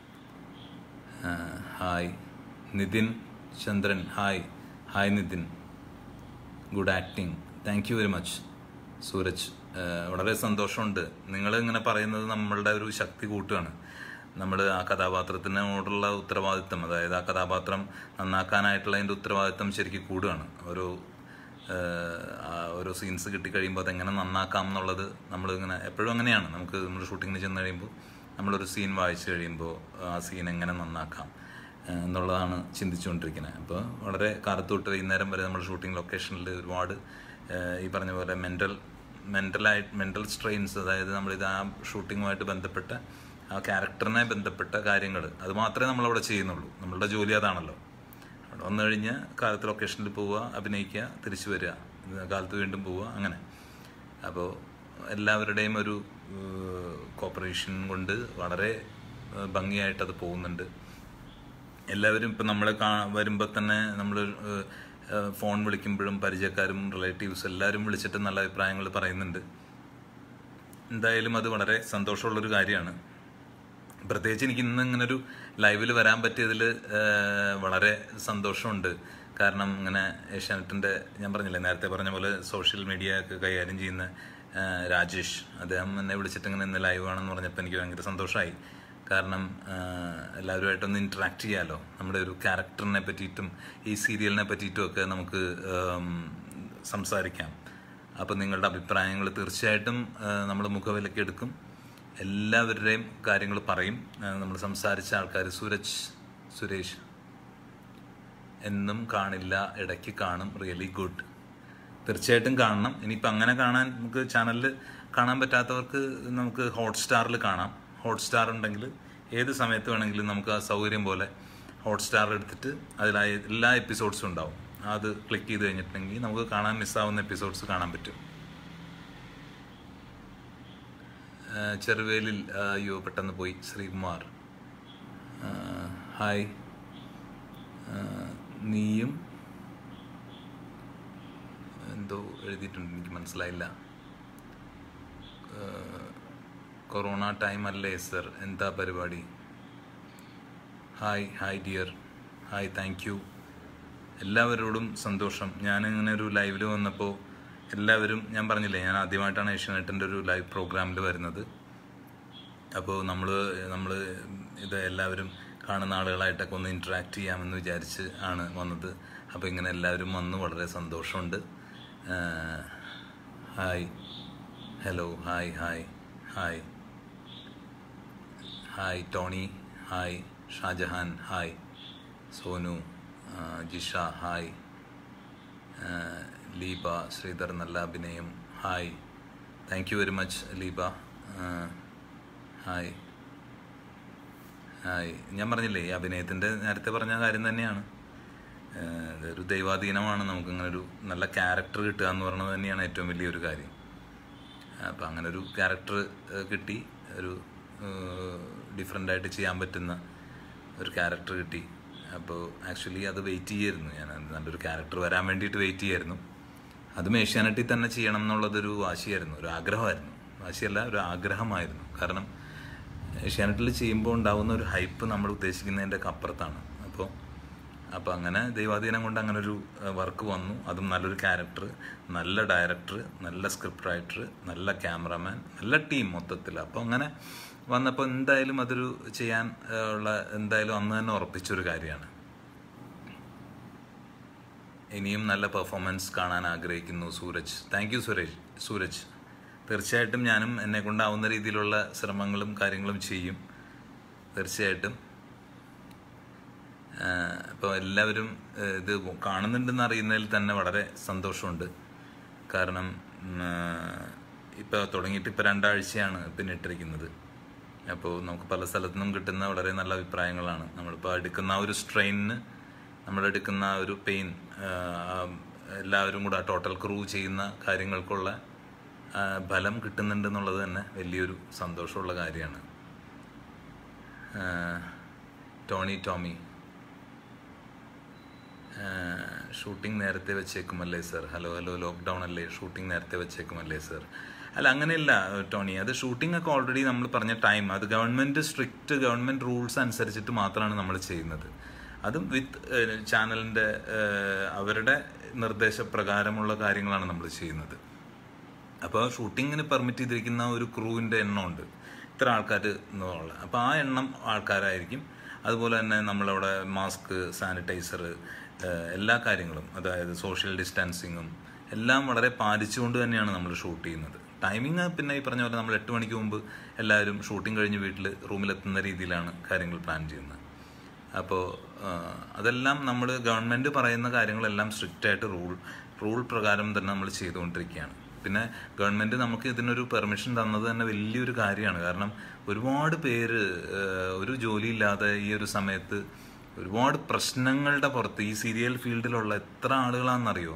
Hi Nithin Chandran, hi Nithin, good acting, thank you very much. Sooraj, വളരെ സന്തോഷമുണ്ട്. നിങ്ങൾ ഇങ്ങനെ പറയുന്നത് നമ്മളുടെ ഒരു ശക്തി കൂട്ടുകയാണ്. നമ്മൾ ആ കഥാപാത്രത്തിനോടുള്ള ഉത്തരവാദിത്തം, അതായത് ആ കഥാപാത്രം നന്നാക്കാനായിട്ടുള്ള അതിൻ്റെ ഉത്തരവാദിത്തം ശരിക്കും കൂടുകയാണ്. ഓരോ സീൻസ് കിട്ടിക്കഴിയുമ്പോൾ അതെങ്ങനെ നന്നാക്കാം എന്നുള്ളത് നമ്മളിങ്ങനെ എപ്പോഴും അങ്ങനെയാണ്. നമ്മൾ ഷൂട്ടിങ്ങിന് ചെന്ന് കഴിയുമ്പോൾ നമ്മളൊരു സീൻ വായിച്ചു കഴിയുമ്പോൾ ആ സീൻ എങ്ങനെ നന്നാക്കാം എന്നുള്ളതാണ് ചിന്തിച്ചുകൊണ്ടിരിക്കുന്നത്. അപ്പോൾ വളരെ കാലത്തോട്ട് വൈകുന്നേരം വരെ നമ്മൾ ഷൂട്ടിംഗ് ലൊക്കേഷനിൽ ഒരുപാട് ഈ പറഞ്ഞ പോലെ മെൻ്റൽ സ്ട്രെയിൻസ്, അതായത് നമ്മളിത് ആ ഷൂട്ടിങ്ങുമായിട്ട് ബന്ധപ്പെട്ട ആ ക്യാരക്ടറിനെ ബന്ധപ്പെട്ട കാര്യങ്ങൾ അത് മാത്രമേ നമ്മളവിടെ ചെയ്യുന്നുള്ളൂ. നമ്മളുടെ ജോലി അതാണല്ലോ. അവിടെ വന്നു കഴിഞ്ഞ് കാലത്ത് ലൊക്കേഷനിൽ പോവുക, അഭിനയിക്കുക, തിരിച്ചു വരിക, കാലത്ത് വീണ്ടും പോവുക, അങ്ങനെ. അപ്പോൾ എല്ലാവരുടെയും ഒരു കോപ്പറേഷൻ കൊണ്ട് വളരെ ഭംഗിയായിട്ടത് പോകുന്നുണ്ട്. എല്ലാവരും ഇപ്പം നമ്മളെ വരുമ്പോൾ തന്നെ നമ്മൾ ഫോൺ വിളിക്കുമ്പോഴും പരിചയക്കാരും റിലേറ്റീവ്സ് എല്ലാവരും വിളിച്ചിട്ട് നല്ല അഭിപ്രായങ്ങൾ പറയുന്നുണ്ട്. എന്തായാലും അത് വളരെ സന്തോഷമുള്ളൊരു കാര്യമാണ്. പ്രത്യേകിച്ച് എനിക്ക് ഇന്ന് ഇങ്ങനൊരു ലൈവിൽ വരാൻ പറ്റിയതിൽ വളരെ സന്തോഷമുണ്ട്. കാരണം ഇങ്ങനെ ഏഷ്യാനെറ്റിൻ്റെ, ഞാൻ പറഞ്ഞില്ലേ നേരത്തെ പറഞ്ഞ പോലെ സോഷ്യൽ മീഡിയ ഒക്കെ കൈകാര്യം ചെയ്യുന്ന രാജേഷ്, അദ്ദേഹം എന്നെ വിളിച്ചിട്ട് ഇങ്ങനെ ഇന്ന് ലൈവ് ആണെന്ന് പറഞ്ഞപ്പോൾ എനിക്ക് ഭയങ്കര സന്തോഷമായി. കാരണം എല്ലാവരുമായിട്ടൊന്ന് ഇൻട്രാക്ട് ചെയ്യാമല്ലോ. നമ്മുടെ ഒരു ക്യാരക്ടറിനെ പറ്റിയിട്ടും ഈ സീരിയലിനെ പറ്റിയിട്ടും ഒക്കെ നമുക്ക് സംസാരിക്കാം. അപ്പം നിങ്ങളുടെ അഭിപ്രായങ്ങൾ തീർച്ചയായിട്ടും നമ്മൾ മുഖവിലയ്ക്ക് എടുക്കും. എല്ലാവരുടെയും കാര്യങ്ങൾ പറയും. നമ്മൾ സംസാരിച്ച ആൾക്കാർ, സുരേഷ് എന്നും കാണില്ല, ഇടയ്ക്ക് കാണും, റിയലി ഗുഡ്. തീർച്ചയായിട്ടും കാണണം. ഇനിയിപ്പോൾ അങ്ങനെ കാണാൻ നമുക്ക് ചാനലിൽ കാണാൻ പറ്റാത്തവർക്ക് നമുക്ക് ഹോട്ട്സ്റ്റാറിൽ കാണാം. ഹോട്ട്സ്റ്റാർ ഉണ്ടെങ്കിൽ ഏത് സമയത്ത് വേണമെങ്കിലും നമുക്ക് ആ സൗകര്യം പോലെ ഹോട്ട്സ്റ്റാർ എടുത്തിട്ട് അതിലായ എല്ലാ എപ്പിസോഡ്സും ഉണ്ടാവും. അത് ക്ലിക്ക് ചെയ്ത് കഴിഞ്ഞിട്ടുണ്ടെങ്കിൽ നമുക്ക് കാണാൻ മിസ്സാവുന്ന എപ്പിസോഡ്സ് കാണാൻ പറ്റും. ചെറുവേലിൽ അയ്യോ പെട്ടെന്ന് പോയി. ശ്രീകുമാർ ഹായ്. നീയും എന്തോ എഴുതിയിട്ടുണ്ട്, എനിക്ക് മനസ്സിലായില്ല. കൊറോണ ടൈം അല്ലേ സർ, എന്താ പരിപാടി? Hi dear, hi, thank you. എല്ലാവരോടും സന്തോഷം. ഞാനിങ്ങനെ ഒരു ലൈവിൽ വന്നപ്പോൾ എല്ലാവരും, ഞാൻ പറഞ്ഞില്ലേ ഞാൻ ആദ്യമായിട്ടാണ് ഏഷ്യാനെറ്റിൻ്റെ ഒരു ലൈവ് പ്രോഗ്രാമിൽ വരുന്നത്. അപ്പോൾ നമ്മൾ ഇത് എല്ലാവരും കാണുന്ന ആളുകളായിട്ടൊക്കെ ഒന്ന് ഇൻട്രാക്ട് ചെയ്യാമെന്ന് വിചാരിച്ച് ആണ് വന്നത്. അപ്പോൾ ഇങ്ങനെ എല്ലാവരും വന്ന് വളരെ സന്തോഷമുണ്ട്. Hi, hello, hi Tony, hi Shajahan, hi Sonu, Jisha, hi Leeba, Sreedhar നല്ല അഭിനയം, hi thank you very much Leeba. Hi hi. ഞാൻ പറഞ്ഞില്ലേ, ഈ അഭിനയത്തിൻ്റെ നേരത്തെ പറഞ്ഞ കാര്യം തന്നെയാണ്. ഇതൊരു ദൈവാധീനമാണ്. നമുക്കിങ്ങനൊരു നല്ല ക്യാരക്ടർ കിട്ടുക എന്ന് പറയുന്നത് തന്നെയാണ് ഏറ്റവും വലിയൊരു കാര്യം. അപ്പം അങ്ങനൊരു ക്യാരക്ടർ കിട്ടി, ഒരു ഡിഫറെൻ്റായിട്ട് ചെയ്യാൻ പറ്റുന്ന ഒരു ക്യാരക്ടർ കിട്ടി. അപ്പോൾ ആക്ച്വലി അത് വെയിറ്റ് ചെയ്യായിരുന്നു ഞാൻ, നല്ലൊരു ക്യാരക്ടർ വരാൻ വേണ്ടിയിട്ട് വെയിറ്റ് ചെയ്യായിരുന്നു. അതും ഏഷ്യാനെറ്റിൽ തന്നെ ചെയ്യണം എന്നുള്ളതൊരു വാശിയായിരുന്നു, ഒരു ആഗ്രഹമായിരുന്നു. വാശിയല്ല, ഒരു ആഗ്രഹമായിരുന്നു. കാരണം ഏഷ്യാനെറ്റിൽ ചെയ്യുമ്പോൾ ഉണ്ടാകുന്ന ഒരു ഹൈപ്പ് നമ്മൾ ഉദ്ദേശിക്കുന്നതിൻ്റെ അപ്പുറത്താണ്. അപ്പോൾ അങ്ങനെ ദൈവാധീനം കൊണ്ട് അങ്ങനെ ഒരു വർക്ക് വന്നു. അതും നല്ലൊരു ക്യാരക്ടർ, നല്ല ഡയറക്ടർ, നല്ല സ്ക്രിപ്റ്റ് റൈറ്റർ, നല്ല ക്യാമറാമാൻ, നല്ല ടീം മൊത്തത്തിൽ. അപ്പോൾ അങ്ങനെ വന്നപ്പോൾ എന്തായാലും അതൊരു ചെയ്യാൻ ഉള്ള എന്തായാലും അന്ന് തന്നെ ഉറപ്പിച്ചൊരു കാര്യമാണ്. ഇനിയും നല്ല പെർഫോമൻസ് കാണാൻ ആഗ്രഹിക്കുന്നു സൂരജ്. Thank you Sooraj. തീർച്ചയായിട്ടും ഞാനും എന്നെ കൊണ്ടാവുന്ന രീതിയിലുള്ള ശ്രമങ്ങളും കാര്യങ്ങളും ചെയ്യും തീർച്ചയായിട്ടും. ഇപ്പോൾ എല്ലാവരും ഇത് കാണുന്നുണ്ടെന്ന് അറിയുന്നതിൽ തന്നെ വളരെ സന്തോഷമുണ്ട്. കാരണം ഇപ്പോൾ തുടങ്ങിയിട്ട് ഇപ്പോൾ 2 ആഴ്ചയാണ് പിന്നെ ഇട്ടിരിക്കുന്നത്. അപ്പോൾ നമുക്ക് പല സ്ഥലത്തു നിന്നും കിട്ടുന്ന വളരെ നല്ല അഭിപ്രായങ്ങളാണ്. നമ്മളിപ്പോൾ എടുക്കുന്ന ആ ഒരു സ്ട്രെയിനിന്, നമ്മളെടുക്കുന്ന ആ ഒരു പെയിൻ, എല്ലാവരും കൂടെ ടോട്ടൽ ക്രൂ ചെയ്യുന്ന കാര്യങ്ങൾക്കുള്ള ഫലം കിട്ടുന്നുണ്ടെന്നുള്ളത് തന്നെ വലിയൊരു സന്തോഷമുള്ള കാര്യമാണ്. ടോമി ഷൂട്ടിംഗ് നേരത്തെ വെച്ചേക്കുമല്ലേ സർ? ഹലോ ലോക്ക്ഡൗൺ അല്ലേ, ഷൂട്ടിംഗ് നേരത്തെ വെച്ചേക്കുമല്ലേ സർ? അല്ല, അങ്ങനെയല്ല ടോണി. അത് ഷൂട്ടിംഗ് ഒക്കെ ഓൾറെഡി നമ്മൾ പറഞ്ഞ ടൈം, അത് സ്ട്രിക്റ്റ് ഗവൺമെൻറ് റൂൾസ് അനുസരിച്ചിട്ട് മാത്രമാണ് നമ്മൾ ചെയ്യുന്നത്. അതും വിത്ത് ചാനലിൻ്റെ അവരുടെ നിർദ്ദേശപ്രകാരമുള്ള കാര്യങ്ങളാണ് നമ്മൾ ചെയ്യുന്നത്. അപ്പോൾ ഷൂട്ടിങ്ങിന് പെർമിറ്റ് ചെയ്തിരിക്കുന്ന ഒരു ക്രൂവിൻ്റെ എണ്ണമുണ്ട്, ഇത്ര ആൾക്കാർ എന്നുള്ള. അപ്പോൾ ആ എണ്ണം ആൾക്കാരായിരിക്കും. അതുപോലെ തന്നെ നമ്മളവിടെ മാസ്ക്, സാനിറ്റൈസർ, എല്ലാ കാര്യങ്ങളും, അതായത് സോഷ്യൽ ഡിസ്റ്റാൻസിങ്ങും എല്ലാം വളരെ പാലിച്ചുകൊണ്ട് തന്നെയാണ് നമ്മൾ ഷൂട്ട് ചെയ്യുന്നത്. ടൈമിങ് പിന്നെ ഈ പറഞ്ഞ പോലെ നമ്മൾ 8 മണിക്ക് മുമ്പ് എല്ലാവരും ഷൂട്ടിംഗ് കഴിഞ്ഞ് റൂമിലെത്തുന്ന രീതിയിലാണ് കാര്യങ്ങൾ പ്ലാൻ ചെയ്യുന്നത്. അപ്പോൾ അതെല്ലാം നമ്മൾ ഗവൺമെൻറ് പറയുന്ന കാര്യങ്ങളെല്ലാം സ്ട്രിക്റ്റായിട്ട് റൂൾ പ്രകാരം തന്നെ നമ്മൾ ചെയ്തുകൊണ്ടിരിക്കുകയാണ്. പിന്നെ ഗവൺമെൻറ് നമുക്ക് ഇതിനൊരു പെർമിഷൻ തന്നത് തന്നെ വലിയൊരു കാര്യമാണ്. കാരണം ഒരുപാട് പേര് ഒരു ജോലിയില്ലാതെ ഈ ഒരു സമയത്ത് ഒരുപാട് പ്രശ്നങ്ങളുടെ പുറത്ത്, ഈ സീരിയൽ ഫീൽഡിലുള്ള എത്ര ആളുകളാണെന്നറിയോ,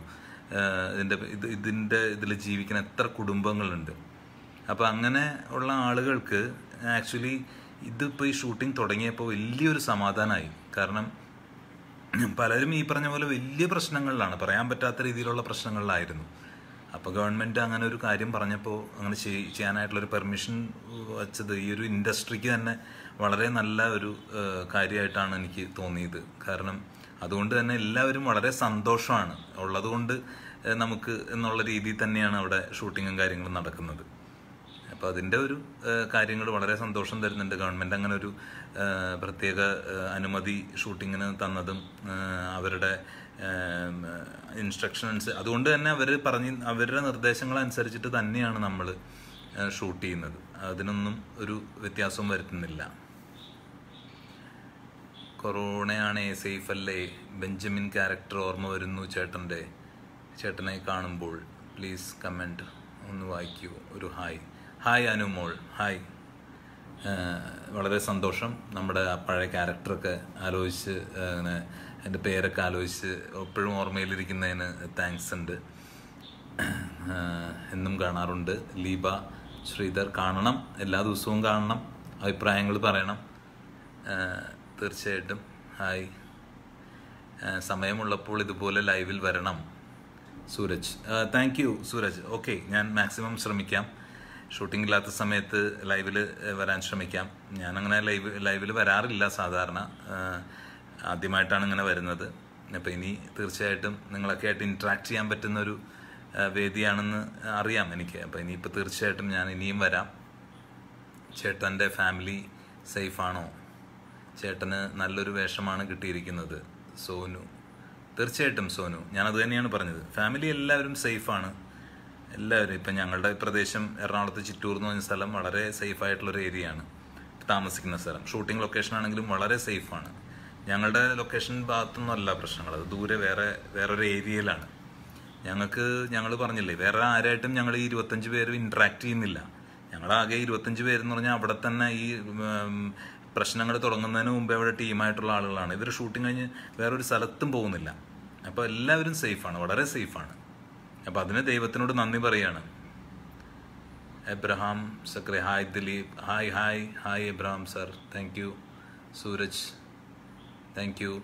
ഇതിൽ ജീവിക്കുന്ന എത്ര കുടുംബങ്ങളുണ്ട്. അപ്പോൾ അങ്ങനെ ഉള്ള ആളുകൾക്ക് ആക്ച്വലി ഇതിപ്പോൾ ഈ ഷൂട്ടിംഗ് തുടങ്ങിയപ്പോൾ വലിയൊരു സമാധാനമായി. കാരണം പലരും ഈ പറഞ്ഞ പോലെ വലിയ പ്രശ്നങ്ങളിലാണ്, പറയാൻ പറ്റാത്ത രീതിയിലുള്ള പ്രശ്നങ്ങളിലായിരുന്നു. അപ്പോൾ ഗവൺമെൻറ് അങ്ങനെ ഒരു കാര്യം പറഞ്ഞപ്പോൾ അങ്ങനെ ചെയ്യാനായിട്ടുള്ളൊരു പെർമിഷൻ വച്ചത് ഈ ഒരു ഇൻഡസ്ട്രിക്ക് തന്നെ വളരെ നല്ല ഒരു കാര്യമായിട്ടാണ് എനിക്ക് തോന്നിയത്. കാരണം അതുകൊണ്ട് തന്നെ എല്ലാവരും വളരെ സന്തോഷമാണ് ഉള്ളതുകൊണ്ട് നമുക്ക് എന്നുള്ള രീതിയിൽ തന്നെയാണ് അവിടെ ഷൂട്ടിങ്ങും കാര്യങ്ങളും നടക്കുന്നത്. അപ്പോൾ അതിൻ്റെ ഒരു കാര്യങ്ങൾ വളരെ സന്തോഷം തരുന്നുണ്ട്. ഗവൺമെൻറ് അങ്ങനെ ഒരു പ്രത്യേക അനുമതി ഷൂട്ടിങ്ങിന് തന്നതും അവരുടെ ഇൻസ്ട്രക്ഷൻസ്, അതുകൊണ്ട് തന്നെ അവരുടെ നിർദ്ദേശങ്ങളനുസരിച്ചിട്ട് തന്നെയാണ് നമ്മൾ ഷൂട്ട് ചെയ്യുന്നത്. അതിനൊന്നും ഒരു വ്യത്യാസവും വരുത്തുന്നില്ല. കൊറോണയാണേ, സേഫ് അല്ലേ? ബെഞ്ചമിൻ ക്യാരക്ടർ ഓർമ്മ വരുന്നു ചേട്ടനെ കാണുമ്പോൾ. പ്ലീസ് കമൻറ്റ് ഒന്ന് വായിക്കൂ. ഒരു ഹായ് അനുമോൾ. ഹായ്, വളരെ സന്തോഷം. നമ്മുടെ ആ പഴയ ക്യാരക്ടറൊക്കെ ആലോചിച്ച്, അങ്ങനെ എൻ്റെ പേരൊക്കെ ആലോചിച്ച് എപ്പോഴും ഓർമ്മയിലിരിക്കുന്നതിന് താങ്ക്സ് ഉണ്ട്. എന്നും കാണാറുണ്ട്. ലീബ ശ്രീധർ, കാണണം, എല്ലാ ദിവസവും കാണണം, അഭിപ്രായങ്ങൾ പറയണം തീർച്ചയായിട്ടും. ഹായ്, സമയമുള്ളപ്പോൾ ഇതുപോലെ ലൈവിൽ വരണം Suraj. Thank you Suraj. Okay, ഞാൻ മാക്സിമം ശ്രമിക്കാം. ഷൂട്ടിംഗ് ഇല്ലാത്ത സമയത്ത് ലൈവിൽ വരാൻ ശ്രമിക്കാം. ഞാനങ്ങനെ ലൈവിൽ വരാറില്ല സാധാരണ, ആദ്യമായിട്ടാണ് ഇങ്ങനെ വരുന്നത്. അപ്പോൾ ഇനി തീർച്ചയായിട്ടും നിങ്ങളൊക്കെ ആയിട്ട് ഇൻട്രാക്ട് ചെയ്യാൻ പറ്റുന്നൊരു വേദിയാണെന്ന് അറിയാം എനിക്ക്. അപ്പോൾ ഇനിയിപ്പോൾ തീർച്ചയായിട്ടും ഞാൻ ഇനിയും വരാം. ചേട്ടൻ്റെ ഫാമിലി സേഫാണോ? ചേട്ടന് നല്ലൊരു വേഷമാണ് കിട്ടിയിരിക്കുന്നത്. സോനു, തീർച്ചയായിട്ടും സോനു, ഞാനത് തന്നെയാണ് പറഞ്ഞത്. ഫാമിലി എല്ലാവരും സേഫാണ്. എല്ലാവരും, ഇപ്പം ഞങ്ങളുടെ പ്രദേശം എറണാകുളത്ത് ചിറ്റൂർ എന്ന് പറഞ്ഞ സ്ഥലം വളരെ സേഫായിട്ടുള്ളൊരു ഏരിയയാണ് താമസിക്കുന്ന സ്ഥലം. ഷൂട്ടിംഗ് ലൊക്കേഷൻ ആണെങ്കിലും വളരെ സേഫാണ്. ഞങ്ങളുടെ ലൊക്കേഷൻ ഭാഗത്തൊന്നും അല്ല പ്രശ്നങ്ങൾ, അത് ദൂരെ വേറൊരു ഏരിയയിലാണ്. ഞങ്ങൾ പറഞ്ഞില്ലേ, വേറെ ആരായിട്ടും ഞങ്ങൾ ഈ 25 പേരും ഇന്ററാക്ട് ചെയ്യുന്നില്ല. ഞങ്ങളാകെ 25 പേരെന്ന് പറഞ്ഞാൽ അവിടെ തന്നെ ഈ പ്രശ്നങ്ങൾ തുടങ്ങുന്നതിന് മുമ്പേ അവിടെ ടീമായിട്ടുള്ള ആളുകളാണ്. ഇവർ ഷൂട്ടിങ് കഴിഞ്ഞ് വേറൊരു സ്ഥലത്തും പോകുന്നില്ല. അപ്പോൾ എല്ലാവരും സേഫാണ്, വളരെ സേഫാണ്. അപ്പോൾ അതിന് ദൈവത്തിനോട് നന്ദി പറയാണ്. എബ്രഹാം സക്രെ, hi Dileep, hi Abraham sir, thank you. Suraj, thank you.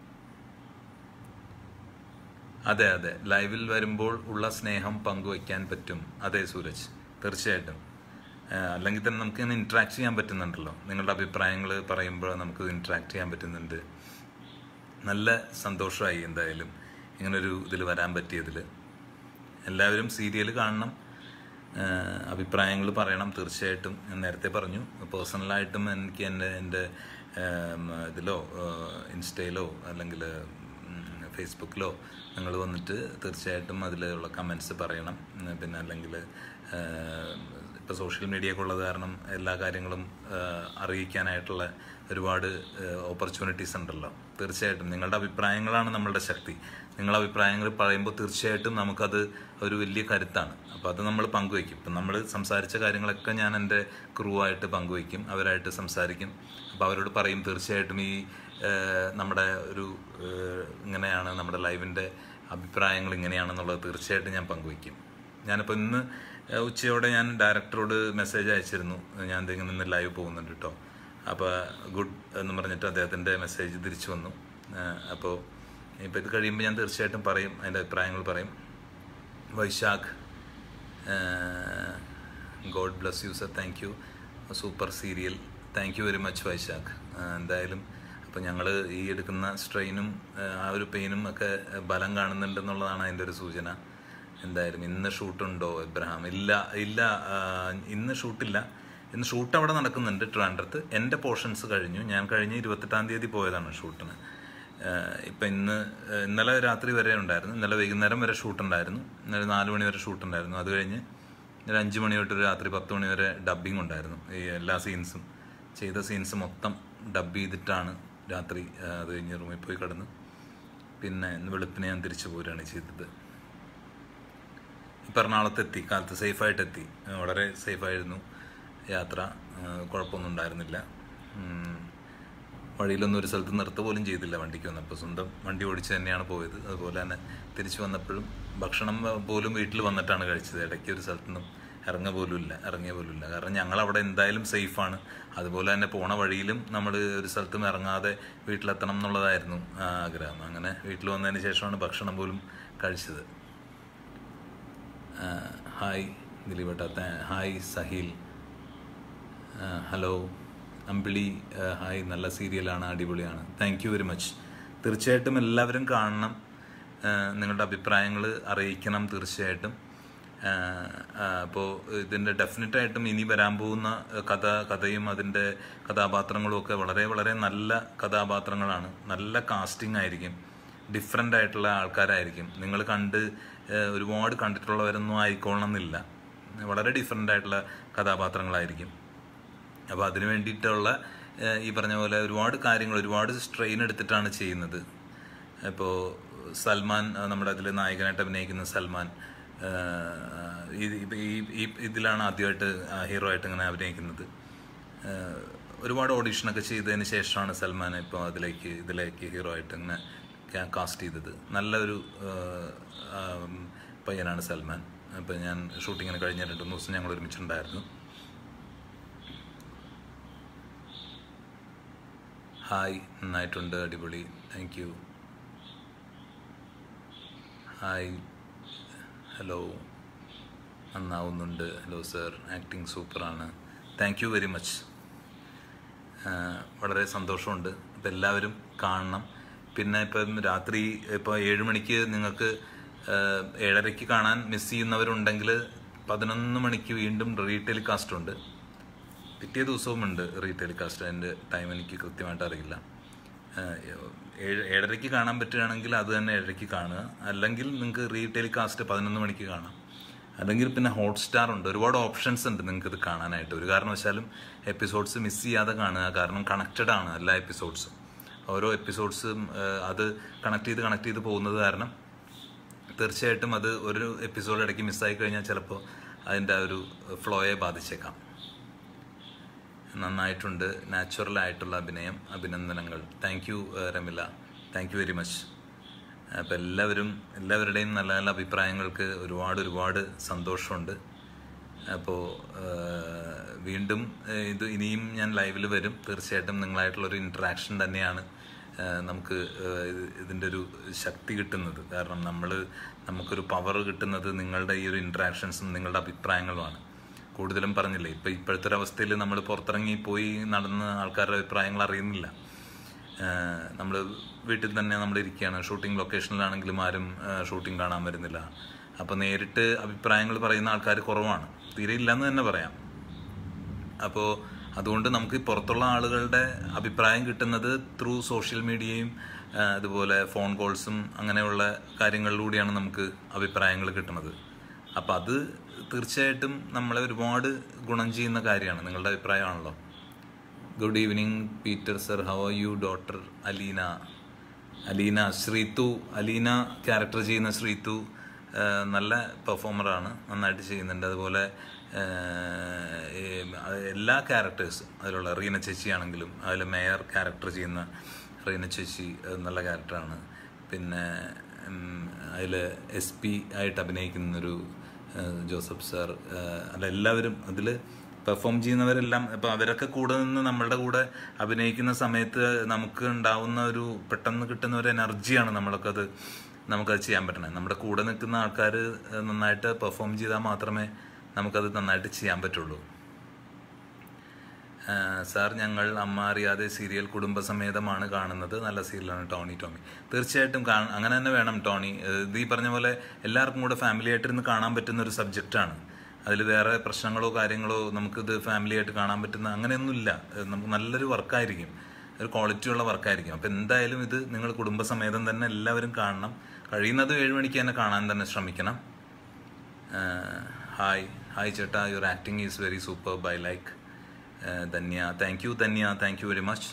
അതെ, ലൈവിൽ വരുമ്പോൾ ഉള്ള സ്നേഹം പങ്കുവയ്ക്കാൻ പറ്റും. അതെ സൂരജ്, തീർച്ചയായിട്ടും. അല്ലെങ്കിൽ തന്നെ നമുക്ക് ഇങ്ങനെ ഇൻട്രാക്ട് ചെയ്യാൻ പറ്റുന്നുണ്ടല്ലോ. നിങ്ങളുടെ അഭിപ്രായങ്ങൾ പറയുമ്പോൾ നമുക്ക് ഇൻട്രാക്ട് ചെയ്യാൻ പറ്റുന്നുണ്ട്. നല്ല സന്തോഷമായി എന്തായാലും ഇങ്ങനൊരു ഇതിൽ വരാൻ പറ്റിയതിൽ. എല്ലാവരും സീരിയൽ കാണണം, അഭിപ്രായങ്ങൾ പറയണം തീർച്ചയായിട്ടും. ഞാൻ നേരത്തെ പറഞ്ഞു, പേഴ്സണലായിട്ടും എനിക്ക് എൻ്റെ ഇതിലോ ഇൻസ്റ്റയിലോ അല്ലെങ്കിൽ ഫേസ്ബുക്കിലോ നിങ്ങൾ വന്നിട്ട് തീർച്ചയായിട്ടും അതിലുള്ള കമൻറ്റ്സ് പറയണം. പിന്നെ അല്ലെങ്കിൽ ഇപ്പോൾ സോഷ്യൽ മീഡിയ ഒക്കെ ഉള്ളത് കാരണം എല്ലാ കാര്യങ്ങളും അറിയിക്കാനായിട്ടുള്ള ഒരുപാട് ഓപ്പർച്യൂണിറ്റീസ് ഉണ്ടല്ലോ. തീർച്ചയായിട്ടും നിങ്ങളുടെ അഭിപ്രായങ്ങളാണ് നമ്മളുടെ ശക്തി. നിങ്ങളുടെ അഭിപ്രായങ്ങൾ പറയുമ്പോൾ തീർച്ചയായിട്ടും നമുക്കത് ഒരു വലിയ കരുത്താണ്. അപ്പോൾ അത് നമ്മൾ പങ്കുവയ്ക്കും. ഇപ്പം നമ്മൾ സംസാരിച്ച കാര്യങ്ങളൊക്കെ ഞാൻ എൻ്റെ ക്രൂ ആയിട്ട് പങ്കുവയ്ക്കും, അവരായിട്ട് സംസാരിക്കും. അപ്പോൾ അവരോട് പറയും തീർച്ചയായിട്ടും ഈ നമ്മുടെ ഒരു ഇങ്ങനെയാണ്, നമ്മുടെ ലൈവിൻ്റെ അഭിപ്രായങ്ങൾ ഇങ്ങനെയാണെന്നുള്ളത് തീർച്ചയായിട്ടും ഞാൻ പങ്കുവയ്ക്കും. ഞാനിപ്പോൾ ഇന്ന് ഉച്ചയോടെ ഞാൻ ഡയറക്ടറോട് മെസ്സേജ് അയച്ചിരുന്നു, ഞാൻ എന്തെങ്കിലും ഇന്ന് ലൈവ് പോകുന്നുണ്ട് കേട്ടോ. അപ്പോൾ ഗുഡ് എന്ന് പറഞ്ഞിട്ട് അദ്ദേഹത്തിൻ്റെ മെസ്സേജ് തിരിച്ചു വന്നു. അപ്പോൾ ഇപ്പോൾ ഇത് കഴിയുമ്പോൾ ഞാൻ തീർച്ചയായിട്ടും പറയും, അതിൻ്റെ അഭിപ്രായങ്ങൾ പറയും. Vaishakh, God bless you sir, thank you. Super serial, thank you very much Vaishakh. എന്തായാലും അപ്പോൾ ഞങ്ങൾ ഈ എടുക്കുന്ന സ്ട്രെയിനും ആ ഒരു പെയിനും ഒക്കെ ബലം കാണുന്നുണ്ടെന്നുള്ളതാണ് അതിൻ്റെ ഒരു സൂചന. എന്തായാലും ഇന്ന് ഷൂട്ടുണ്ടോ എബ്രഹാം? ഇല്ല, ഇന്ന് ഷൂട്ടില്ല. ഇന്ന് ഷൂട്ട് അവിടെ നടക്കുന്നുണ്ട് ട്രിവാൻഡ്രത്ത്. എൻ്റെ പോർഷൻസ് കഴിഞ്ഞു. ഞാൻ കഴിഞ്ഞ 28-ാം തീയതി പോയതാണ് ഷൂട്ടിന്. ഇപ്പം ഇന്നലെ രാത്രി വരെ ഉണ്ടായിരുന്നു, ഇന്നലെ വൈകുന്നേരം വരെ ഷൂട്ടുണ്ടായിരുന്നു, ഇന്നലെ 4 മണി വരെ ഷൂട്ടുണ്ടായിരുന്നു. അത് കഴിഞ്ഞ് ഒരു 5 മണി തൊട്ട് രാത്രി 10 മണി വരെ ഡബ്ബിങ് ഉണ്ടായിരുന്നു. ഈ എല്ലാ സീൻസും ചെയ്ത സീൻസ് മൊത്തം ഡബ് ചെയ്തിട്ടാണ് രാത്രി അത് കഴിഞ്ഞ് റൂമിൽ പോയി കിടന്ന് പിന്നെ ഇന്ന് വെളുപ്പിനെ ഞാൻ തിരിച്ചു പോരുകയാണ് ചെയ്തത്. ഇപ്പം എറണാകുളത്തെത്തി, കാലത്ത് സേഫായിട്ടെത്തി. വളരെ സേഫായിരുന്നു യാത്ര, കുഴപ്പമൊന്നും ഉണ്ടായിരുന്നില്ല. വഴിയിലൊന്നും ഒരു സ്ഥലത്ത് നിർത്തുക പോലും ചെയ്തില്ല വണ്ടിക്ക് വന്നപ്പോൾ. സ്വന്തം വണ്ടി ഓടിച്ച് തന്നെയാണ് പോയത്. അതുപോലെ തന്നെ തിരിച്ചു വന്നപ്പോഴും ഭക്ഷണം പോലും വീട്ടിൽ വന്നിട്ടാണ് കഴിച്ചത്. ഇടയ്ക്ക് ഒരു സ്ഥലത്തുനിന്നും ഇറങ്ങിയ പോലുമില്ല. കാരണം ഞങ്ങളവിടെ എന്തായാലും സേഫാണ്. അതുപോലെ തന്നെ പോണ വഴിയിലും നമ്മൾ ഒരു സ്ഥലത്തും ഇറങ്ങാതെ വീട്ടിലെത്തണം എന്നുള്ളതായിരുന്നു ആഗ്രഹം. അങ്ങനെ വീട്ടിൽ വന്നതിന് ശേഷമാണ് ഭക്ഷണം പോലും കഴിച്ചത്. ഹായ് ദിലീപേട്ട, hi Sahil, hello Ambili, hi. നല്ല സീരിയലാണ്, അടിപൊളിയാണ്, താങ്ക് യു വെരി മച്ച്. തീർച്ചയായിട്ടും എല്ലാവരും കാണണം, നിങ്ങളുടെ അഭിപ്രായങ്ങൾ അറിയിക്കണം തീർച്ചയായിട്ടും. അപ്പോൾ ഇതിൻ്റെ ഡെഫിനറ്റായിട്ടും ഇനി വരാൻ പോകുന്ന കഥയും അതിൻ്റെ കഥാപാത്രങ്ങളും ഒക്കെ വളരെ വളരെ നല്ല കഥാപാത്രങ്ങളാണ്. നല്ല കാസ്റ്റിംഗ് ആയിരിക്കും, ഡിഫറെൻ്റ് ആയിട്ടുള്ള ആൾക്കാരായിരിക്കും. നിങ്ങൾ ഒരുപാട് കണ്ടിട്ടുള്ളവരൊന്നും ആയിക്കോളണം എന്നില്ല. വളരെ ഡിഫറെൻ്റ് ആയിട്ടുള്ള കഥാപാത്രങ്ങളായിരിക്കും. അപ്പോൾ അതിന് വേണ്ടിയിട്ടുള്ള ഈ പറഞ്ഞ പോലെ ഒരുപാട് കാര്യങ്ങൾ, ഒരുപാട് സ്ട്രെയിൻ എടുത്തിട്ടാണ് ചെയ്യുന്നത്. ഇപ്പോൾ സൽമാൻ, നമ്മുടെ അതിൽ നായകനായിട്ട് അഭിനയിക്കുന്ന സൽമാൻ, ഇതിലാണ് ആദ്യമായിട്ട് ഹീറോ ആയിട്ട് ഇങ്ങനെ അഭിനയിക്കുന്നത്. ഒരുപാട് ഓഡീഷനൊക്കെ ചെയ്തതിന് ശേഷമാണ് സൽമാൻ ഇപ്പോൾ ഇതിലേക്ക് ഹീറോ ആയിട്ട് ഇങ്ങനെ കാസ്റ്റ് ചെയ്തത്. നല്ലൊരു പയ്യനാണ് സൽമാൻ. അപ്പോൾ ഞാൻ ഷൂട്ടിങ്ങിന് കഴിഞ്ഞ 2-3 ദിവസം ഞങ്ങൾ ഒരുമിച്ചുണ്ടായിരുന്നു. ഹായ്, നന്നായിട്ടുണ്ട്, അടിപൊളി, താങ്ക് യു. ഹായ്, ഹലോ, നന്നാവുന്നുണ്ട്, ഹലോ സർ, ആക്ടിങ് സൂപ്പറാണ്, താങ്ക് യു വെരി മച്ച്. വളരെ സന്തോഷമുണ്ട്. അപ്പോൾ എല്ലാവരും കാണണം. പിന്നെ ഇപ്പം രാത്രി ഇപ്പോൾ 7 മണിക്ക് നിങ്ങൾക്ക് 7:30 കാണാൻ മിസ് ചെയ്യുന്നവരുണ്ടെങ്കിൽ 11 മണിക്ക് വീണ്ടും റീടെലികാസ്റ്റ് ഉണ്ട്. പിറ്റേ ദിവസവും ഉണ്ട് റീടെലികാസ്റ്റ്. അതിൻ്റെ ടൈം എനിക്ക് കൃത്യമായിട്ട് അറിയില്ല. 7:30 കാണാൻ പറ്റുകയാണെങ്കിൽ അത് തന്നെ 7:30 കാണുക. അല്ലെങ്കിൽ നിങ്ങൾക്ക് റീടെലികാസ്റ്റ് 11 മണിക്ക് കാണാം. അല്ലെങ്കിൽ പിന്നെ ഹോട്ട്സ്റ്റാർ ഉണ്ട്. ഒരുപാട് ഓപ്ഷൻസ് ഉണ്ട് നിങ്ങൾക്ക് ഇത് കാണാനായിട്ട്. ഒരു കാരണവശാലും എപ്പിസോഡ്സ് മിസ് ചെയ്യാതെ കാണുക. കാരണം കണക്റ്റഡ് ആണ് എല്ലാ എപ്പിസോഡ്സും. ഓരോ എപ്പിസോഡ്സും അത് കണക്ട് ചെയ്ത് പോകുന്നത് കാരണം തീർച്ചയായിട്ടും അത് ഒരു എപ്പിസോഡ് ഇടയ്ക്ക് മിസ്സായി കഴിഞ്ഞാൽ ചിലപ്പോൾ അതിൻ്റെ ഒരു ഫ്ലോയെ ബാധിച്ചേക്കാം. നന്നായിട്ടുണ്ട്, നാച്ചുറലായിട്ടുള്ള അഭിനയം, അഭിനന്ദനങ്ങൾ. Thank you Ramila, thank you very much. അപ്പോൾ എല്ലാവരുടെയും നല്ല നല്ല അഭിപ്രായങ്ങൾക്ക് ഒരുപാട് സന്തോഷമുണ്ട്. അപ്പോൾ വീണ്ടും ഇനിയും ഞാൻ ലൈവിൽ വരും. തീർച്ചയായിട്ടും നിങ്ങളായിട്ടുള്ളൊരു ഇൻട്രാക്ഷൻ തന്നെയാണ് നമുക്ക് ഇതിൻ്റെ ഒരു ശക്തി കിട്ടുന്നത്. കാരണം നമുക്കൊരു പവർ കിട്ടുന്നത് നിങ്ങളുടെ ഈ ഒരു ഇൻട്രാക്ഷൻസും നിങ്ങളുടെ അഭിപ്രായങ്ങളുമാണ്. കൂടുതലും പറഞ്ഞില്ലേ, ഇപ്പോഴത്തെ ഒരു അവസ്ഥയിൽ നമ്മൾ പുറത്തിറങ്ങി പോയി നടന്ന് ആൾക്കാരുടെ അഭിപ്രായങ്ങൾ അറിയുന്നില്ല. നമ്മൾ വീട്ടിൽ തന്നെ നമ്മൾ ഇരിക്കുകയാണ്. ഷൂട്ടിംഗ് ലൊക്കേഷനിലാണെങ്കിലും ആരും ഷൂട്ടിംഗ് കാണാൻ വരുന്നില്ല. അപ്പോൾ നേരിട്ട് അഭിപ്രായങ്ങൾ പറയുന്ന ആൾക്കാർ കുറവാണ്, തീരെ ഇല്ലയെന്ന് തന്നെ പറയാം. അപ്പോൾ അതുകൊണ്ട് നമുക്ക് പുറത്തുള്ള ആളുകളുടെ അഭിപ്രായം കിട്ടുന്നത് ത്രൂ സോഷ്യൽ മീഡിയയും അതുപോലെ ഫോൺ കോൾസും അങ്ങനെയുള്ള കാര്യങ്ങളിലൂടെയാണ് നമുക്ക് അഭിപ്രായങ്ങൾ കിട്ടുന്നത്. അപ്പോൾ അത് തീർച്ചയായിട്ടും നമ്മളെ ഒരുപാട് ഗുണം ചെയ്യുന്ന കാര്യമാണ്. നിങ്ങളുടെ അഭിപ്രായമാണല്ലോ. Good evening Peter sir, how are you doctor Aleena Sreethu. Aleena character ചെയ്യുന്ന ശ്രീതു നല്ല പെർഫോമറാണ്, നന്നായിട്ട് ചെയ്യുന്നുണ്ട്. അതുപോലെ എല്ലാ ക്യാരക്ടേഴ്സും അതിലുള്ള റീന ചേച്ചി ആണെങ്കിലും അതിൽ മേയർ ക്യാരക്ടർ ചെയ്യുന്ന റീന ചേച്ചി നല്ല ക്യാരക്ടറാണ്. പിന്നെ അതിൽ SP ആയിട്ട് അഭിനയിക്കുന്നൊരു ജോസഫ് സാർ, എല്ലാവരും അതിൽ പെർഫോം ചെയ്യുന്നവരെല്ലാം. അപ്പോൾ അവരൊക്കെ കൂടെ നിന്ന് നമ്മളുടെ കൂടെ അഭിനയിക്കുന്ന സമയത്ത് നമുക്ക് ഉണ്ടാവുന്ന ഒരു പെട്ടെന്ന് കിട്ടുന്ന ഒരു എനർജിയാണ് നമുക്കത് ചെയ്യാൻ പറ്റണേ. നമ്മുടെ കൂടെ നിൽക്കുന്ന ആൾക്കാർ നന്നായിട്ട് പെർഫോം ചെയ്താൽ മാത്രമേ നമുക്കത് നന്നായിട്ട് ചെയ്യാൻ പറ്റുള്ളൂ. സാർ, ഞങ്ങൾ അമ്മ അറിയാതെ സീരിയൽ കുടുംബസമേതമാണ് കാണുന്നത്. നല്ല സീരിയലാണ് ടോണി. തീർച്ചയായിട്ടും അങ്ങനെ തന്നെ വേണം ടോണി. ഇത് ഈ പറഞ്ഞ പോലെ എല്ലാവർക്കും കൂടെ ഫാമിലി ആയിട്ടിരുന്ന് കാണാൻ പറ്റുന്ന ഒരു സബ്ജക്റ്റാണ്. അതിൽ വേറെ പ്രശ്നങ്ങളോ കാര്യങ്ങളോ നമുക്കിത് ഫാമിലി ആയിട്ട് കാണാൻ പറ്റുന്ന അങ്ങനെയൊന്നുമില്ല. നമുക്ക് നല്ലൊരു വർക്കായിരിക്കും, ഒരു ക്വാളിറ്റിയുള്ള വർക്കായിരിക്കും. അപ്പോൾ എന്തായാലും ഇത് നിങ്ങൾ കുടുംബസമേതം തന്നെ എല്ലാവരും കാണണം. കഴിയുന്നത് 7 മണിക്ക് തന്നെ കാണാൻ തന്നെ ശ്രമിക്കണം. ഹായ് ചേട്ടാ, your acting is very superb, I like. Dhanya, thank you very much.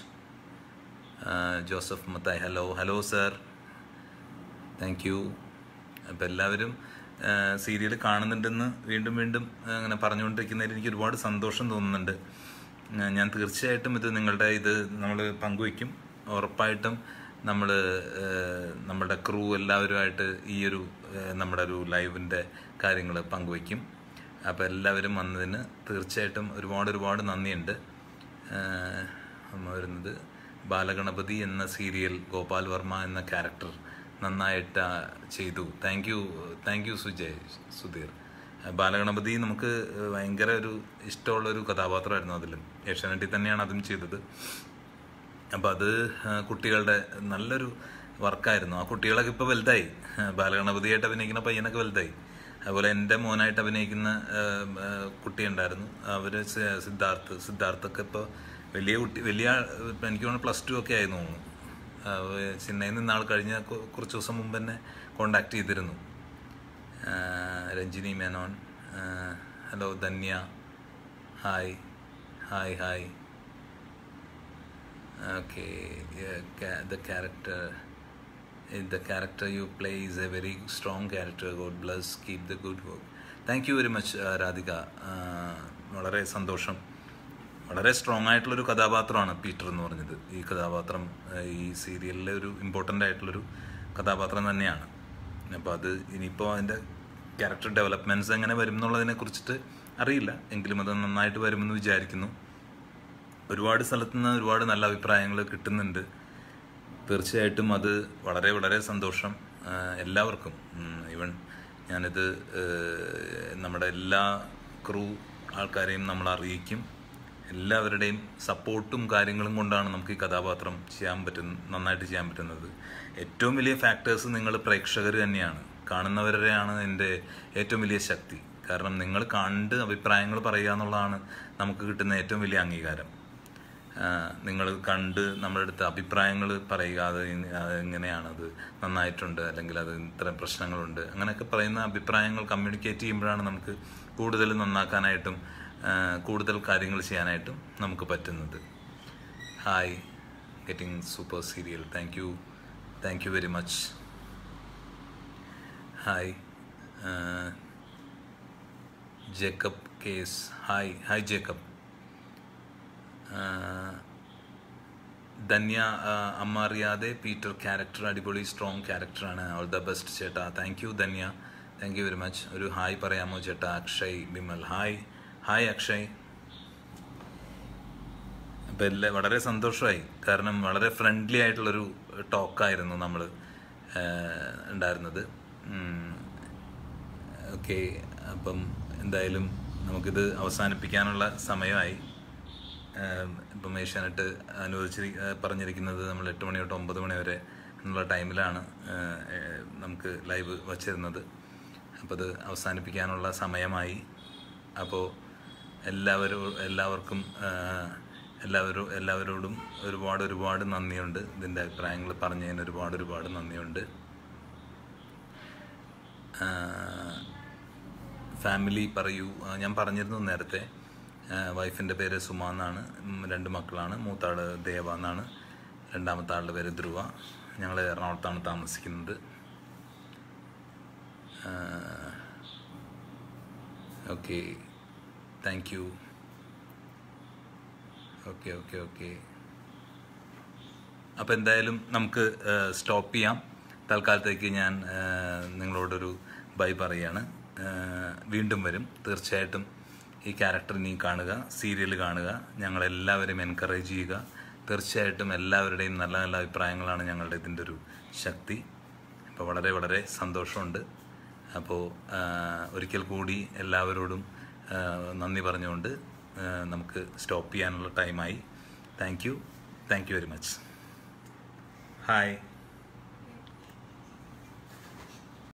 Joseph Mathai, hello sir, thank you. അപ്പം എല്ലാവരും സീരിയൽ കാണുന്നുണ്ടെന്ന് വീണ്ടും അങ്ങനെ പറഞ്ഞുകൊണ്ടിരിക്കുന്നതിൽ എനിക്ക് ഒരുപാട് സന്തോഷം തോന്നുന്നുണ്ട്. ഞാൻ തീർച്ചയായിട്ടും ഇത് നമ്മൾ പങ്കുവയ്ക്കും. ഉറപ്പായിട്ടും നമ്മുടെ ക്രൂ എല്ലാവരുമായിട്ട് ഈ ഒരു നമ്മുടെ ഒരു ലൈവിൻ്റെ കാര്യങ്ങൾ പങ്കുവയ്ക്കും. അപ്പോൾ എല്ലാവരും വന്നതിന് തീർച്ചയായിട്ടും ഒരുപാട് നന്ദിയുണ്ട്. വരുന്നത് ബാലഗണപതി എന്ന സീരിയൽ ഗോപാൽ വർമ്മ എന്ന ക്യാരക്ടർ നന്നായിട്ട് ചെയ്തു. Thank you Sudheer. ബാലഗണപതി നമുക്ക് ഭയങ്കര ഒരു ഇഷ്ടമുള്ളൊരു കഥാപാത്രമായിരുന്നു. അതിലും ഏഷ്യാനെറ്റിൽ തന്നെയാണ് അതും ചെയ്തത്. അപ്പോൾ അത് കുട്ടികളുടെ നല്ലൊരു വർക്കായിരുന്നു. ആ കുട്ടികളൊക്കെ ഇപ്പോൾ വലുതായി. ബാലഗണപതിയായിട്ട് അഭിനയിക്കുന്ന പയ്യനൊക്കെ വലുതായി. അതുപോലെ എൻ്റെ മോനായിട്ട് അഭിനയിക്കുന്ന കുട്ടിയുണ്ടായിരുന്നു, അവർ സിദ്ധാർത്ഥൊക്കെ ഇപ്പോൾ വലിയ എനിക്ക് തോന്നുന്നു +2 ഒക്കെ ആയി തോന്നുന്നു. ചെന്നൈയിൽ നിന്നാൾ കഴിഞ്ഞ കുറച്ച് ദിവസം മുമ്പ് തന്നെ കോണ്ടാക്ട് ചെയ്തിരുന്നു. Ranjini Menon, hello. Dhanya, hi. Okay, the character you play is a very strong character. God bless, keep the good work. Thank you very much, Radhika. വളരെ സന്തോഷം. വളരെ സ്ട്രോങ് ആയിട്ടുള്ളൊരു കഥാപാത്രമാണ് പീറ്റർ എന്ന് പറഞ്ഞത്. ഈ കഥാപാത്രം ഈ സീരിയലിലെ ഒരു ഇമ്പോർട്ടൻ്റ് ആയിട്ടുള്ളൊരു കഥാപാത്രം തന്നെയാണ്. അപ്പോൾ അത് ഇനിയിപ്പോൾ അതിൻ്റെ ക്യാരക്ടർ ഡെവലപ്മെൻറ്റ്സ് എങ്ങനെ വരും എന്നുള്ളതിനെ കുറിച്ചിട്ട് അറിയില്ല, എങ്കിലും അത് നന്നായിട്ട് വരുമെന്ന് വിചാരിക്കുന്നു. ഒരുപാട് സ്ഥലത്തുനിന്ന് ഒരുപാട് നല്ല അഭിപ്രായങ്ങൾ കിട്ടുന്നുണ്ട്. തീർച്ചയായിട്ടും അത് വളരെ സന്തോഷം എല്ലാവർക്കും. ഈവൻ ഞാനിത് നമ്മുടെ എല്ലാ ക്രൂ ആൾക്കാരെയും നമ്മൾ അറിയിക്കും. എല്ലാവരുടെയും സപ്പോർട്ടും കാര്യങ്ങളും കൊണ്ടാണ് നമുക്ക് ഈ കഥാപാത്രം നന്നായിട്ട് ചെയ്യാൻ പറ്റുന്നത്. ഏറ്റവും വലിയ ഫാക്ടേഴ്സ് നിങ്ങൾ പ്രേക്ഷകർ തന്നെയാണ്, കാണുന്നവരെയാണ് എൻ്റെ ഏറ്റവും വലിയ ശക്തി. കാരണം നിങ്ങൾ കണ്ട് അഭിപ്രായങ്ങൾ പറയുക എന്നുള്ളതാണ് നമുക്ക് കിട്ടുന്ന ഏറ്റവും വലിയ അംഗീകാരം. നിങ്ങൾ കണ്ട് നമ്മുടെ അടുത്ത് അഭിപ്രായങ്ങൾ പറയുക, അത് എങ്ങനെയാണത് നന്നായിട്ടുണ്ട് അല്ലെങ്കിൽ അത് ഇത്ര പ്രശ്നങ്ങളുണ്ട് അങ്ങനെയൊക്കെ പറയുന്ന അഭിപ്രായങ്ങൾ കമ്മ്യൂണിക്കേറ്റ് ചെയ്യുമ്പോഴാണ് നമുക്ക് കൂടുതൽ നന്നാക്കാനായിട്ടും കൂടുതൽ കാര്യങ്ങൾ ചെയ്യാനായിട്ടും നമുക്ക് പറ്റുന്നത്. Hi, getting super serial. Thank you very much. Hi. Jacob കേസ്, ഹായ് ഹായ് ജേക്കബ്. ധന്യ, അമ്മ അറിയാതെ പീറ്റർ ക്യാരക്ടർ അടിപൊളി, സ്ട്രോങ് ക്യാരക്ടറാണ്, ഓൾ ദ ബെസ്റ്റ് ചേട്ടാ. Thank you Dhanya, thank you very much. ഒരു ഹായ് പറയാമോ ചേട്ടാ? Akshay Bimal, hi hi Akshay. അപ്പം വളരെ സന്തോഷമായി, കാരണം വളരെ ഫ്രണ്ട്ലി ആയിട്ടുള്ളൊരു ടോക്കായിരുന്നു നമ്മൾ ഉണ്ടായിരുന്നത്. ഓക്കെ, അപ്പം എന്തായാലും നമുക്കിത് അവസാനിപ്പിക്കാനുള്ള സമയമായി. ഇപ്പം ഏഷ്യാനെറ്റ് പറഞ്ഞിരിക്കുന്നത് നമ്മൾ 8 മണി തൊട്ട് 9 മണി വരെ എന്നുള്ള ടൈമിലാണ് നമുക്ക് ലൈവ് വച്ചിരുന്നത്. അപ്പോൾ അത് അവസാനിപ്പിക്കാനുള്ള സമയമായി. അപ്പോൾ എല്ലാവരോടും ഒരുപാട് നന്ദിയുണ്ട്. ഇതിൻ്റെ അഭിപ്രായങ്ങൾ പറഞ്ഞതിന് ഒരുപാട് നന്ദിയുണ്ട്. ഫാമിലി പറയൂ. ഞാൻ പറഞ്ഞിരുന്നു നേരത്തെ. വൈഫിൻ്റെ പേര് സുമ എന്നാണ്, 2 മക്കളാണ്. മൂത്താള് ദേവ എന്നാണ്, രണ്ടാമത്തെ ആളുടെ പേര് ധ്രുവ. ഞങ്ങൾ എറണാകുളത്താണ് താമസിക്കുന്നത്. Okay, thank you. ഓക്കെ. അപ്പോൾ എന്തായാലും നമുക്ക് സ്റ്റോപ്പ് ചെയ്യാം. തൽക്കാലത്തേക്ക് ഞാൻ നിങ്ങളോടൊരു ബൈ പറയാണ്. വീണ്ടും വരും തീർച്ചയായിട്ടും. ഈ ക്യാരക്ടർ നീ കാണുക, സീരിയൽ കാണുക, ഞങ്ങളെല്ലാവരും എൻകറേജ് ചെയ്യുക. തീർച്ചയായിട്ടും എല്ലാവരുടെയും നല്ല നല്ല അഭിപ്രായങ്ങളാണ് ഞങ്ങളുടെ ഇതിൻ്റെ ഒരു ശക്തി. അപ്പോൾ വളരെ സന്തോഷമുണ്ട്. അപ്പോൾ ഒരിക്കൽ കൂടി എല്ലാവരോടും നന്ദി പറഞ്ഞുകൊണ്ട് നമുക്ക് സ്റ്റോപ്പ് ചെയ്യാനുള്ള ടൈമായി. Thank you very much. Hi.